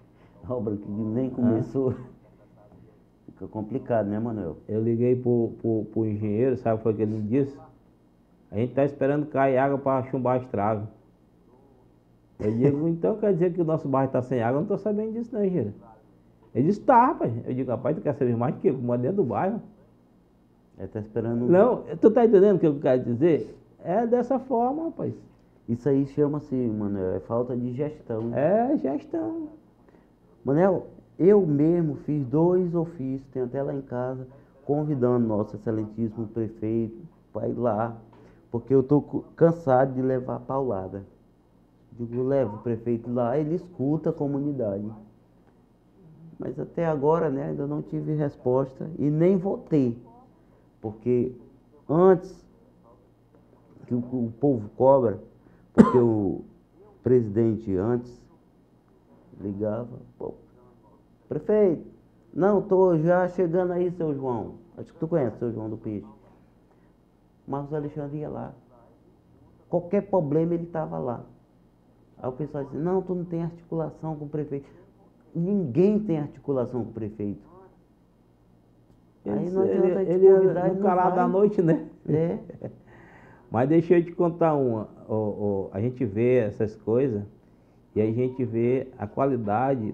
obra que nem começou. Ah. Fica complicado, né, Manuel? Eu liguei pro, pro, pro engenheiro, sabe o que foi que ele me disse? A gente tá esperando cair água para chumbar as traves. Eu digo, então quer dizer que o nosso bairro está sem água? Eu não estou sabendo disso não, engenheiro. Ele disse, tá, rapaz. Eu digo, rapaz, tu quer saber mais do que eu, como dentro do bairro? Ele tá esperando... Não, tu tá entendendo o que eu quero dizer? É dessa forma, rapaz. Isso aí chama-se, Manuel, é falta de gestão. É, gestão. Manuel, eu mesmo fiz dois ofícios, tenho até lá em casa, convidando nosso excelentíssimo prefeito para ir lá, porque eu estou cansado de levar paulada. Digo, leva o prefeito lá, ele escuta a comunidade. Mas até agora, né, ainda não tive resposta e nem votei. Porque antes que o, o povo cobra, porque o presidente antes ligava, pô, prefeito, não, tô já chegando aí, seu João. Acho que tu conhece o seu João do Peixe. Marcos Alexandre ia lá. Qualquer problema ele estava lá. Aí o pessoal disse, não, tu não tem articulação com o prefeito. Ninguém tem articulação com o prefeito. Ele, aí não adianta ele, te ele convidar, é no calado da noite, né? É. Mas deixa eu te contar uma. O, o, a gente vê essas coisas e a gente vê a qualidade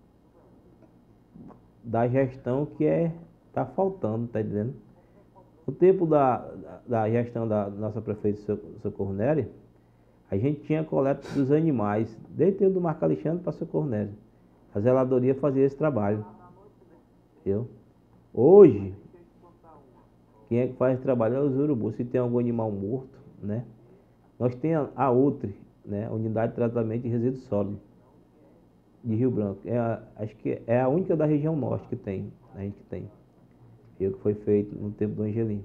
da gestão que é tá faltando, tá entendendo? O tempo da, da, da gestão da nossa prefeita Socorro Nery, a gente tinha coleta dos animais, desde o tempo do Marco Alexandre para Socorro Nery. A zeladoria fazia esse trabalho. Entendeu? Hoje, quem é que faz esse trabalho é os urubus. Se tem algum animal morto, né? Nós temos a UTRE, né? Unidade de Tratamento de Resíduos Sólidos, de Rio Branco. É a, acho que é a única da região norte que tem, a gente tem. E que foi feito no tempo do Angelim.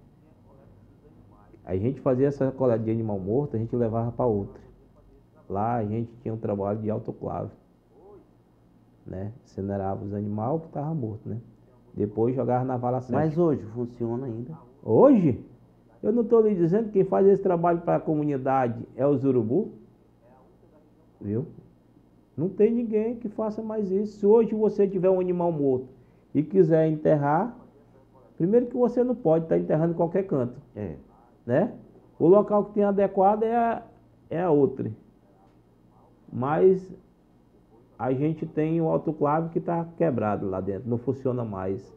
A gente fazia essa coleta de animal morto, a gente levava para outra. Lá a gente tinha um trabalho de autoclave, né? Incinerava os animais que estavam mortos, né? Depois jogava na vala séptica. Mas hoje funciona ainda? Hoje? Eu não estou lhe dizendo que quem faz esse trabalho para a comunidade é os urubu? Viu? Não tem ninguém que faça mais isso. Se hoje você tiver um animal morto e quiser enterrar, primeiro que você não pode estar enterrando em qualquer canto. É. Né? O local que tem adequado é a, é a outra. Mas a gente tem o autoclave que está quebrado lá dentro, não funciona mais.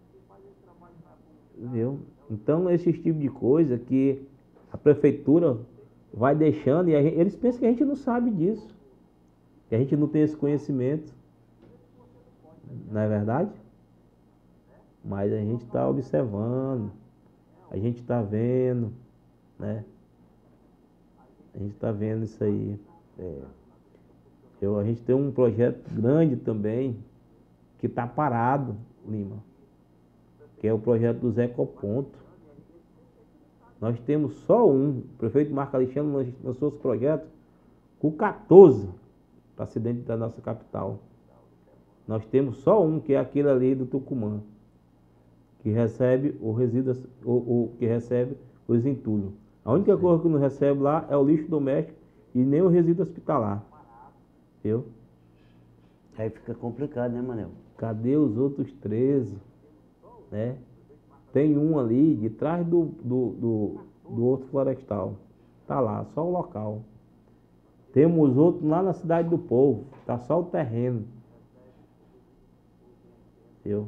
Viu? Então, esse tipo de coisa que a prefeitura vai deixando, e a gente, eles pensam que a gente não sabe disso, que a gente não tem esse conhecimento, não é verdade? Mas a gente está observando, a gente está vendo, né? A gente está vendo isso aí. É. Eu, a gente tem um projeto grande também, que está parado, Lima, que é o projeto dos ecopontos. Nós temos só um, o prefeito Marco Alexandre lançou esse projeto com quatorze para dentro da nossa capital. Nós temos só um, que é aquele ali do Tucumã, que recebe o resíduo, o, o, que recebe os entulhos. A única Sim. coisa que não recebe lá é o lixo doméstico e nem o resíduo hospitalar. Viu? Aí fica complicado, né, Manel? Cadê os outros treze? Né? Tem um ali de trás do, do, do, do outro florestal. Tá lá, só o local. Temos outro lá na Cidade do Povo. Tá só o terreno. Viu?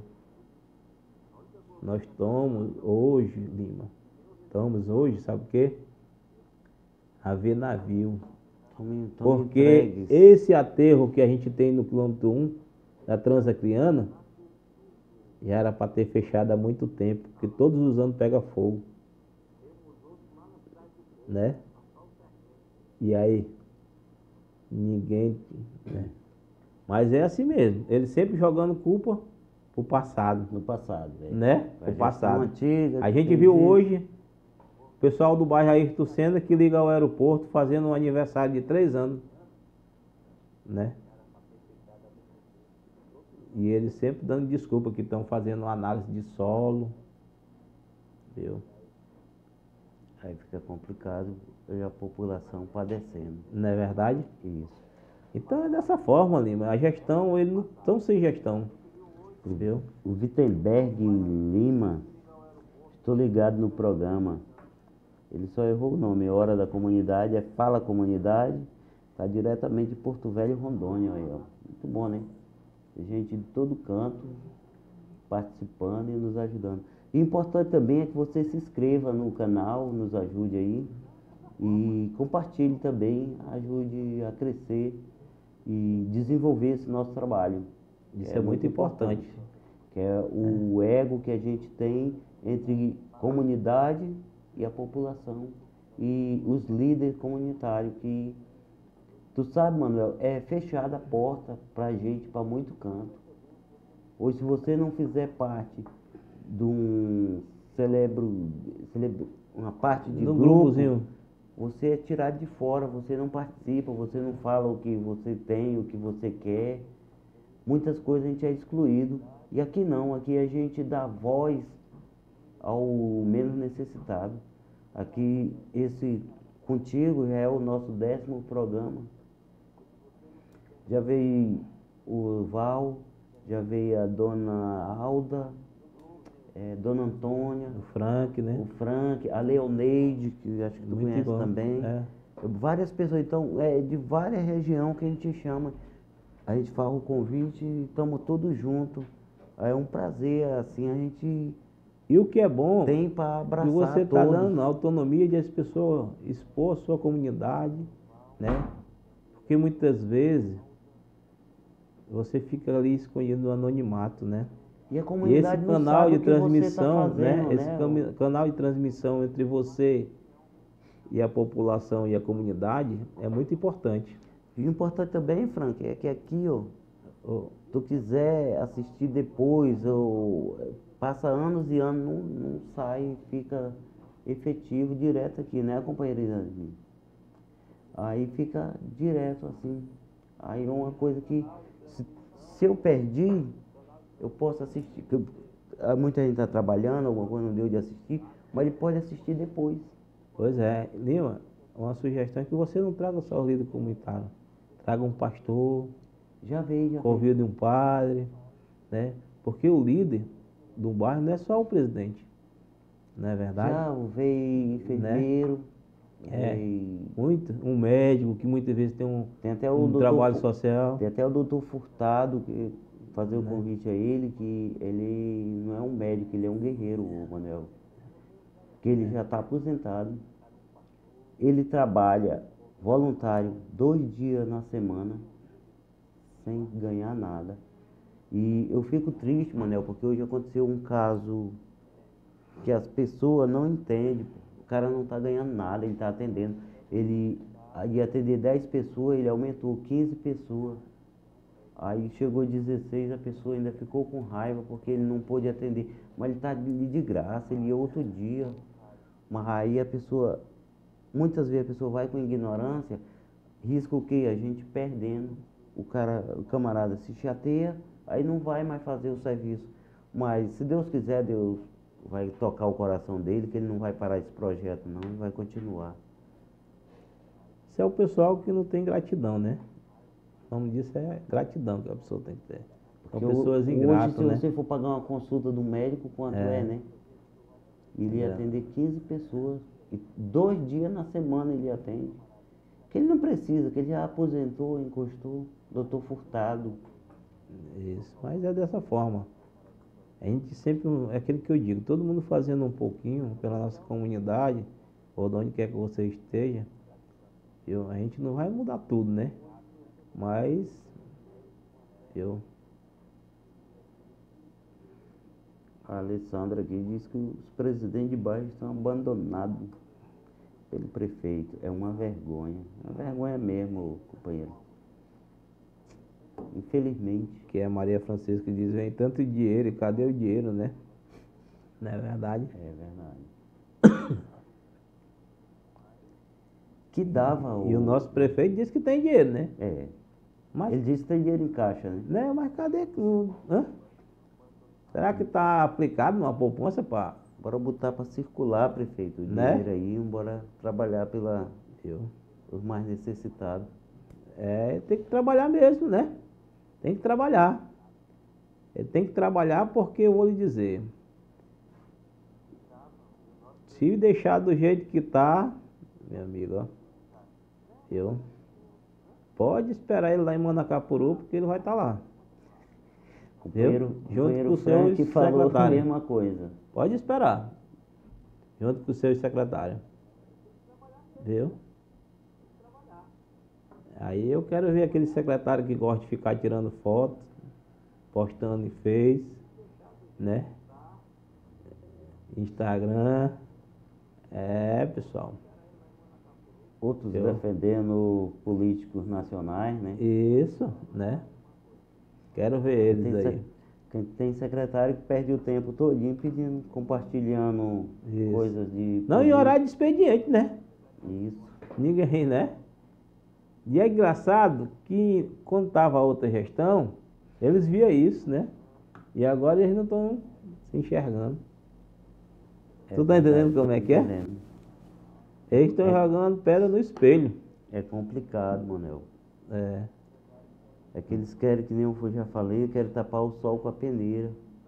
Nós estamos hoje, Lima, estamos hoje, sabe o quê? A ver navio. Porque entregues. Esse aterro que a gente tem no quilômetro um da Transacriana já era para ter fechado há muito tempo, porque todos os anos pega fogo, né? E aí ninguém, né? Mas é assim mesmo, ele sempre jogando culpa pro passado, no passado, véio. Né? Pro passado. Antiga, a gente viu jeito. Hoje o pessoal do bairro Ayrton Senna que liga ao aeroporto fazendo um aniversário de três anos, né? E eles sempre dando desculpa que estão fazendo uma análise de solo, viu? Aí fica complicado e a população padecendo. Não é verdade? Isso. Então é dessa forma, Lima. A gestão, eles não estão sem gestão. Viu? O Wittenberg Lima, estou ligado no programa. Ele só errou o nome. Hora da Comunidade, é Fala Comunidade. Está diretamente de Porto Velho, Rondônia. Aí, ó. Muito bom, né? Tem gente de todo canto participando e nos ajudando. E o importante também é que você se inscreva no canal, nos ajude aí. E compartilhe também, ajude a crescer e desenvolver esse nosso trabalho. Isso é, é muito importante. importante. Que é o é. ego que a gente tem entre comunidade e a população. E os líderes comunitários que, tu sabe, Manuel, é fechada a porta pra gente, para muito canto. Hoje, se você não fizer parte de um celebro, celebro uma parte de um grupo, grupozinho, você é tirado de fora, você não participa, você não fala o que você tem, o que você quer. Muitas coisas a gente é excluído. E aqui não, aqui a gente dá voz ao menos necessitado. Aqui, esse contigo já é o nosso décimo programa. Já veio o Val, já veio a dona Alda, é, dona Antônia, o Frank, né? O Frank, a Leoneide, que acho que tu Muito conhece bom. também. É. Várias pessoas, então, é de várias regiões que a gente chama. A gente faz o convite e estamos todos juntos. É um prazer, assim, a gente e o que é bom tem para abraçar que você está dando a autonomia de as pessoas expor a sua comunidade, né? Porque muitas vezes você fica ali escondido no anonimato, né? E a comunidade e esse canal de transmissão, tá fazendo, né? Esse né? canal de transmissão entre você e a população e a comunidade é muito importante. E o importante também, Frank, é que aqui, ó, oh, tu quiser assistir depois, ou passa anos e anos, não, não sai, fica efetivo, direto aqui, né, companheira? Aí fica direto assim. Aí é uma coisa que, se, se eu perdi, eu posso assistir. Muita gente está trabalhando, alguma coisa não deu de assistir, mas ele pode assistir depois. Pois é, Lima, uma sugestão é que você não traga só o líder comunitário. Traga um pastor, já veio, já convide um padre, né? Porque o líder do bairro não é só o presidente, não é verdade? Já veio enfermeiro, né? É, muito, um médico que muitas vezes tem um, tem até o um trabalho social. Tem até o doutor Furtado, que fazer o convite a ele, que ele não é um médico, ele é um guerreiro, o Manuel. Que ele é. já está aposentado. Ele trabalha voluntário dois dias na semana, sem ganhar nada. E eu fico triste, Manel, porque hoje aconteceu um caso que as pessoas não entendem. O cara não está ganhando nada, ele está atendendo. Ele ia atender dez pessoas, ele aumentou quinze pessoas. Aí chegou dezesseis, a pessoa ainda ficou com raiva porque ele não pôde atender. Mas ele está ali de graça, ele ia outro dia. Mas aí a pessoa, muitas vezes a pessoa vai com ignorância, risca o quê? A gente perdendo. O cara, o camarada se chateia, aí não vai mais fazer o serviço. Mas se Deus quiser, Deus vai tocar o coração dele, que ele não vai parar esse projeto não, ele vai continuar. Isso é o pessoal que não tem gratidão, né? O nome disso é gratidão que a pessoa tem que ter. São pessoas ingratas, hoje, se né? você for pagar uma consulta do médico, quanto é, é né? Ele ia é. atender quinze pessoas, e dois dias na semana ele atende. Que ele não precisa, que ele já aposentou, encostou, doutor Furtado. Isso, mas é dessa forma. A gente sempre, é aquilo que eu digo, todo mundo fazendo um pouquinho pela nossa comunidade, ou de onde quer que você esteja, eu, a gente não vai mudar tudo, né? Mas, eu... A Alessandra aqui diz que os presidentes de bairro estão abandonados pelo prefeito. É uma vergonha. É uma vergonha mesmo, companheiro. Infelizmente. Que é a Maria Francisca que diz, vem tanto dinheiro, e cadê o dinheiro, né? Não é verdade? É verdade. Que dava o... E o nosso prefeito disse que tem dinheiro, né? É. Mas... Ele disse que tem dinheiro em caixa, né? Né? Mas cadê... Hã? Será que está aplicado numa poupança para... Bora botar para circular, prefeito, o né? dinheiro aí, bora trabalhar pela... Eu. Os mais necessitados. É, tem que trabalhar mesmo, né? Tem que trabalhar. Ele tem que trabalhar porque eu vou lhe dizer, se deixar do jeito que tá, meu amigo, ó, eu pode esperar ele lá em Manacapuru, porque ele vai estar lá. Companheiro, Viu? Junto companheiro com os Frank seus falou a secretários. mesma coisa. Pode esperar. Junto com os seus secretários. Viu? Aí eu quero ver aquele secretário que gosta de ficar tirando foto, postando em Face, né? Instagram. É, pessoal. Outros Eu- defendendo políticos nacionais, né? Isso, né? Quero ver eles Tem, aí. sec- tem- tem secretário que perde o tempo todinho pedindo, compartilhando Isso. coisas de Não em política. horário de expediente, né? Isso. Ninguém, né? E é engraçado que quando estava a outra gestão, eles via isso, né? E agora eles não estão se enxergando. Tu tá verdade, entendendo como é tô que é? entendendo. Eles estão É. jogando pedra no espelho. É complicado, Manel. É. É que eles querem, que nem eu já falei, querem tapar o sol com a peneira.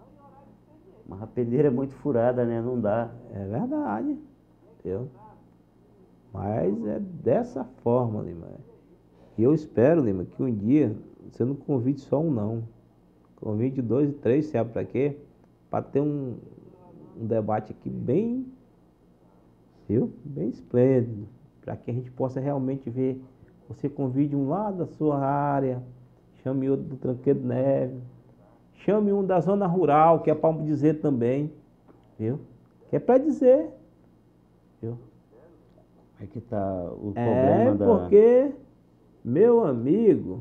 Mas a peneira é muito furada, né? Não dá. É verdade. Entendeu? Mas é dessa forma, Lima. E eu espero, Lima, que um dia você não convide só um não. Convide dois e três, sabe para quê? Para ter um, um debate aqui bem, viu? Bem esplêndido. Para que a gente possa realmente ver. Você convide um lá da sua área, chame outro do Tranqueiro de Neve, chame um da zona rural, que é para dizer também, viu? Que é para dizer, viu? É que tá o É problema da... porque, meu amigo,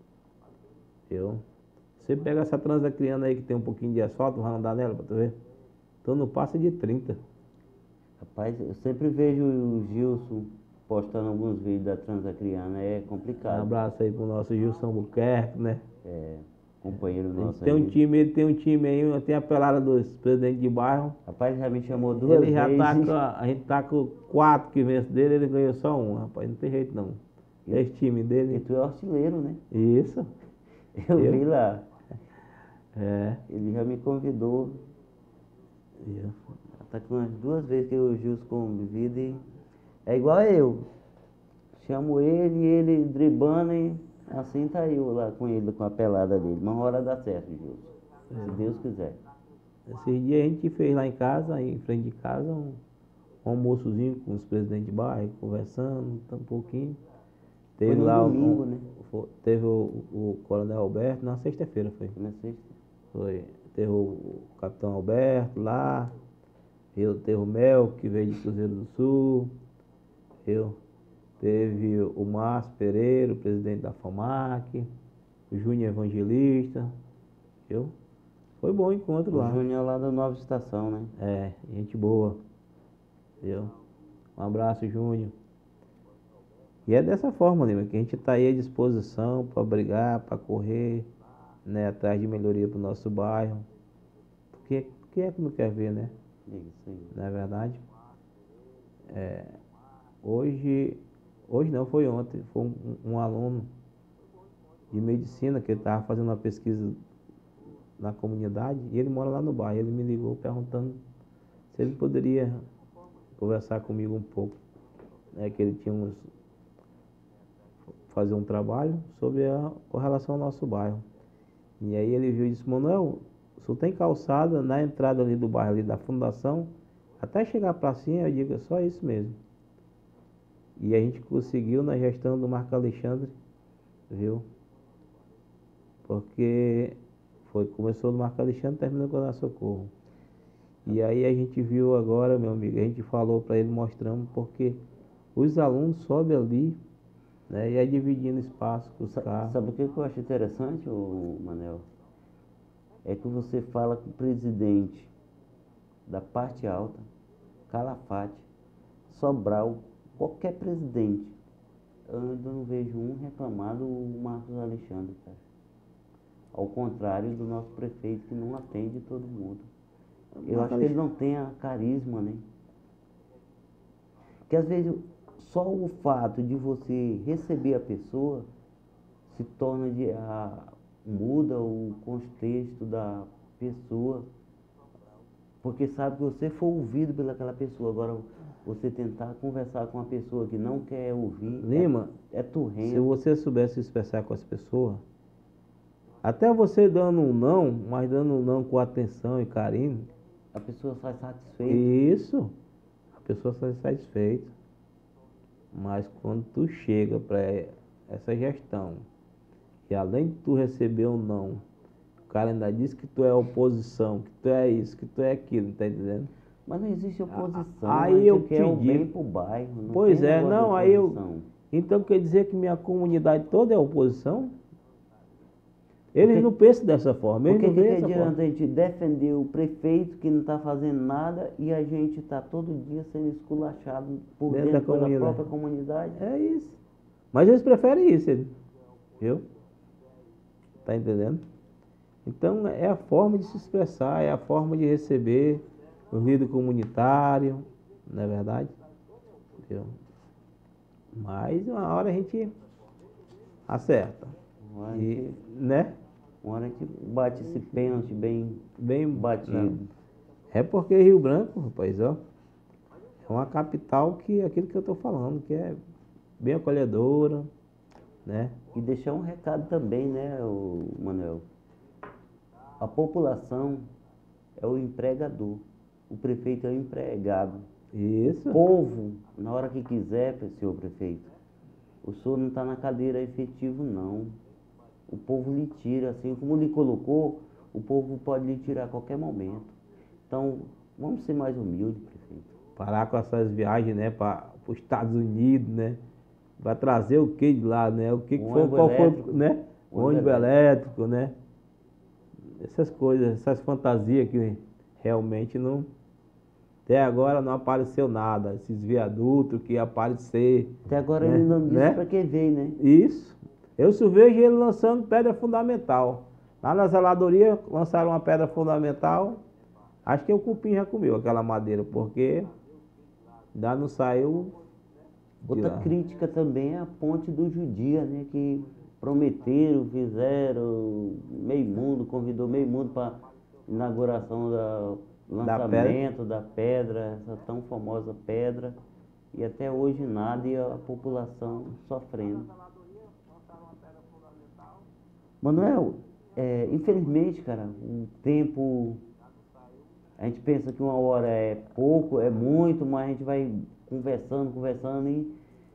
eu, você pega essa transacriana aí que tem um pouquinho de asfalto, vai andar nela pra tu ver? Então não passa de trinta. Rapaz, eu sempre vejo o Gilson postando alguns vídeos da Transacriana, é Um complicado. abraço aí pro nosso Gilson Buquerque, né? É, companheiro A gente nosso tem um aí. time, ele tem um time aí, tem a pelada dos presidentes de bairro. Rapaz, já me chamou duas Ele já tá vezes. com, a, a gente tá com quatro que vence dele, ele ganhou só um, rapaz, não tem jeito não. Esse time E dele, tu é artilheiro, né? isso, Eu Eu? vi lá. é, Ele já me convidou. isso. Tá com umas duas vezes que eu e o Gilson convido e é igual eu. Chamo ele, ele dribando e assim tá eu lá com ele, com a pelada dele. Mas uma hora dá certo, Gilson. Se Deus quiser. Esses dias a gente fez lá em casa, em frente de casa, um, um almoçozinho com os presidentes de bairro, conversando um pouquinho. Teve Foi no lá domingo, um, né? fo- teve o, o Coronel Alberto, na sexta-feira foi. Foi na sexta. Foi. Teve o, o Capitão Alberto lá, eu, teve o Mel, que veio de Cruzeiro do Sul, eu. Teve o Márcio Pereira, o presidente da FAMAC, o Júnior Evangelista, eu. Foi bom o encontro O lá. Júnior lá da Nova Estação, né? É, gente boa. Viu? Um abraço, Júnior. E é dessa forma, Lima, que a gente está aí à disposição para brigar, para correr, né, atrás de melhoria para o nosso bairro. Porque quem é que não quer ver, né? É isso aí. Não é verdade? É, hoje, hoje não, foi ontem, foi um, um aluno de medicina que estava fazendo uma pesquisa na comunidade e ele mora lá no bairro. Ele me ligou perguntando se ele poderia conversar comigo um pouco, né, que ele tinha uns, fazer um trabalho sobre a, com relação ao nosso bairro. E aí ele viu e disse: Manuel, só tem calçada na entrada ali do bairro, ali da fundação, até chegar para cima. Eu digo: é só isso mesmo. E a gente conseguiu na gestão do Marco Alexandre, viu? Porque foi, começou no Marco Alexandre, terminou com a Socorro. E aí a gente viu agora, meu amigo, a gente falou para ele, mostramos, porque os alunos sobem ali, né, e é dividindo espaço com os Sa- carros. Sabe o que que eu acho interessante, ô Manel? É que você fala com o presidente da parte alta, Calafate, Sobral, qualquer presidente. Eu ainda não vejo um reclamar do Marcos Alexandre, cara. Ao contrário do nosso prefeito, que não atende todo mundo. Eu acho que ele não tem a carisma, né? Porque às vezes só o fato de você receber a pessoa se torna de, a, muda o contexto da pessoa, porque sabe que você foi ouvido pelaquela pessoa. Agora, você tentar conversar com uma pessoa que não quer ouvir, Lima, é, é turrento. Se você soubesse se expressar com as pessoas, até você dando um não, mas dando um não com atenção e carinho, a pessoa sai satisfeita. Isso, a pessoa sai satisfeita. Mas quando tu chega para essa gestão, e além de tu receber um não, o cara ainda diz que tu é oposição, que tu é isso, que tu é aquilo, tá entendendo? Mas não existe oposição, Aí a gente eu quer te o bem digo, pro bairro. Não pois tem é, negócio de não, aí eu. oposição. Então quer dizer que minha comunidade toda é oposição? Eles Porque- não pensam dessa forma, eles Porque não que, que veem dessa forma. adianta a gente defender o prefeito que não está fazendo nada e a gente está todo dia sendo esculachado por Dentro dentro, da pela comunidade. própria comunidade? É isso. Mas eles preferem isso, eles- viu? Tá entendendo? Então é a forma de se expressar, é a forma de receber o líder comunitário, não é verdade? Viu? Mas uma hora a gente acerta. Uma hora, E, a gente, né? uma hora a gente bate esse pênalti bem Bem batido. não. É porque Rio Branco, rapaz, ó, é uma capital que é aquilo que eu estou falando, que é bem acolhedora, né? E deixar um recado também, né, o Manuel? A população é o empregador, o prefeito é o empregado. Isso. O povo, na hora que quiser, senhor prefeito, o senhor não está na cadeira efetivo, não. O povo lhe tira, assim como lhe colocou, o povo pode lhe tirar a qualquer momento. Então, vamos ser mais humildes, prefeito. Parar com essas viagens, né, para os Estados Unidos, né? Vai trazer o que de lá, né? O que, que foi, Ônibus qual foi, elétrico. né? O Ônibus ônibus elétrico, né? Essas coisas, essas fantasias que realmente não. Até agora não apareceu nada. Esses viadutos que ia aparecer. Até agora né? ele não disse né? para que veio, né? Isso. Eu só vejo ele lançando pedra fundamental. Lá na zeladoria lançaram uma pedra fundamental. Acho que o cupim já comeu aquela madeira, porque ainda não saiu. de Outra lá. crítica também é a ponte do Judia, né? Que prometeram, fizeram, meio mundo, convidou meio mundo para inauguração do lançamento da pedra, essa tão famosa pedra, e até hoje nada, e a população sofrendo. Manuel, é, infelizmente, cara, o tempo, a gente pensa que uma hora é pouco, é muito, mas a gente vai conversando, conversando e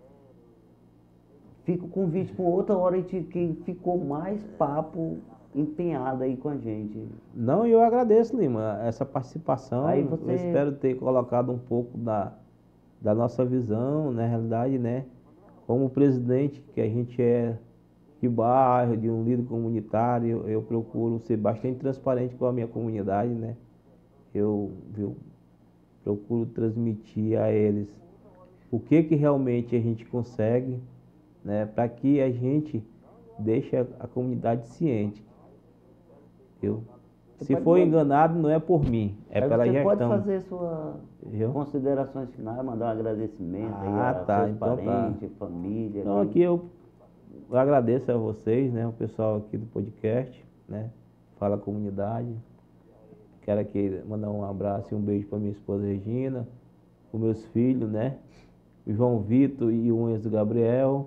fica o convite para outra hora, a gente, que ficou mais papo empenhado aí com a gente. Não, eu agradeço, Lima, essa participação. Aí Eu você- espero ter colocado um pouco da, da nossa visão, na realidade, né? Como presidente que a gente é de bairro, de um líder comunitário, eu procuro ser bastante transparente com a minha comunidade, né? Eu, eu procuro transmitir a eles o que que realmente a gente consegue, né? Para que a gente deixe a, a comunidade ciente. Eu, Você se pode for mandar- enganado, não é por mim, é Aí pela você gestão. pode fazer suas Viu? considerações finais, mandar um agradecimento aí Ah, a tá, seus então tá. parentes, família. Então quem- aqui eu agradeço a vocês, né, o pessoal aqui do podcast, né, Fala Comunidade. Quero aqui mandar um abraço e um beijo para minha esposa Regina, os meus filhos, né, o João Vitor e o Enzo Gabriel.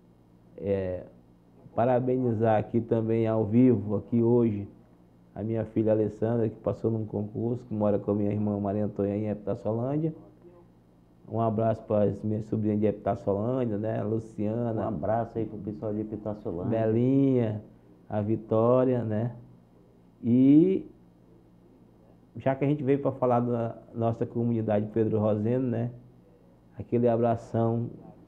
É, parabenizar aqui também ao vivo, aqui hoje, a minha filha Alessandra, que passou num concurso, que mora com a minha irmã Maria Antônia em Epitaçolândia. Um abraço para as minhas sobrinhas de Epitaçolândia, né? Um Luciana, abraço aí pro pessoal de Epitaçolândia. Belinha, a Vitória, né? E já que a gente veio para falar da nossa comunidade Pedro Roseno, né? Aquele abração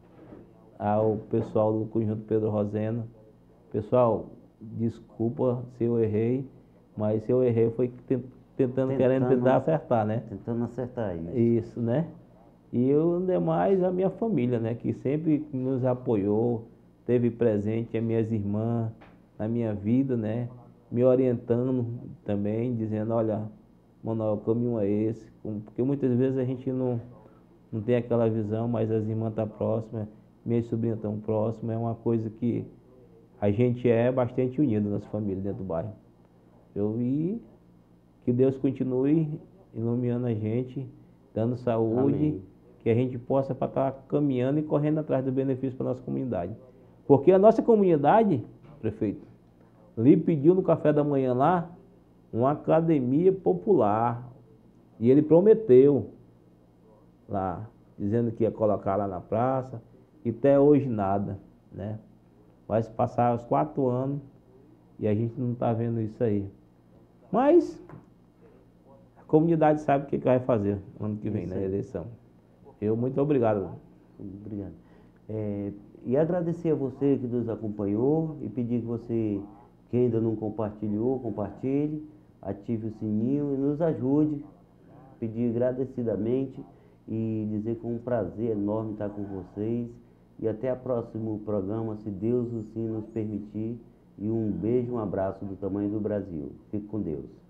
ao pessoal do Conjunto Pedro Roseno. Pessoal, desculpa se eu errei, mas se eu errei foi tentando, Tentando- querendo tentar acertar, né? Tentando acertar isso. Isso, né? E eu, demais, a minha família, né? Que sempre nos apoiou, teve presente, as minhas irmãs na minha vida, né? Me orientando também, dizendo, olha, Manuel, o caminho é esse. Porque muitas vezes a gente não, não tem aquela visão, mas as irmãs estão próximas, minhas sobrinhas estão próximas, é uma coisa que a gente é bastante unido, nossa família dentro do bairro. Eu vi que Deus continue iluminando a gente, dando saúde, Amém. que a gente possa estar tá caminhando e correndo atrás do benefício para a nossa comunidade. Porque a nossa comunidade, prefeito, lhe pediu no café da manhã lá uma academia popular. E ele prometeu lá, dizendo que ia colocar lá na praça, e até hoje nada, né? Vai se passar os quatro anos e a gente não está vendo isso aí. Mas a comunidade sabe o que, que vai fazer ano que vem, Isso na aí. eleição. Eu, muito obrigado. Obrigado. É, e agradecer a você que nos acompanhou e pedir que você, que ainda não compartilhou, compartilhe, ative o sininho e nos ajude. Pedir agradecidamente e dizer que foi um prazer enorme estar com vocês. E até o próximo programa, se Deus assim nos permitir. E um beijo, um abraço do tamanho do Brasil. Fique com Deus.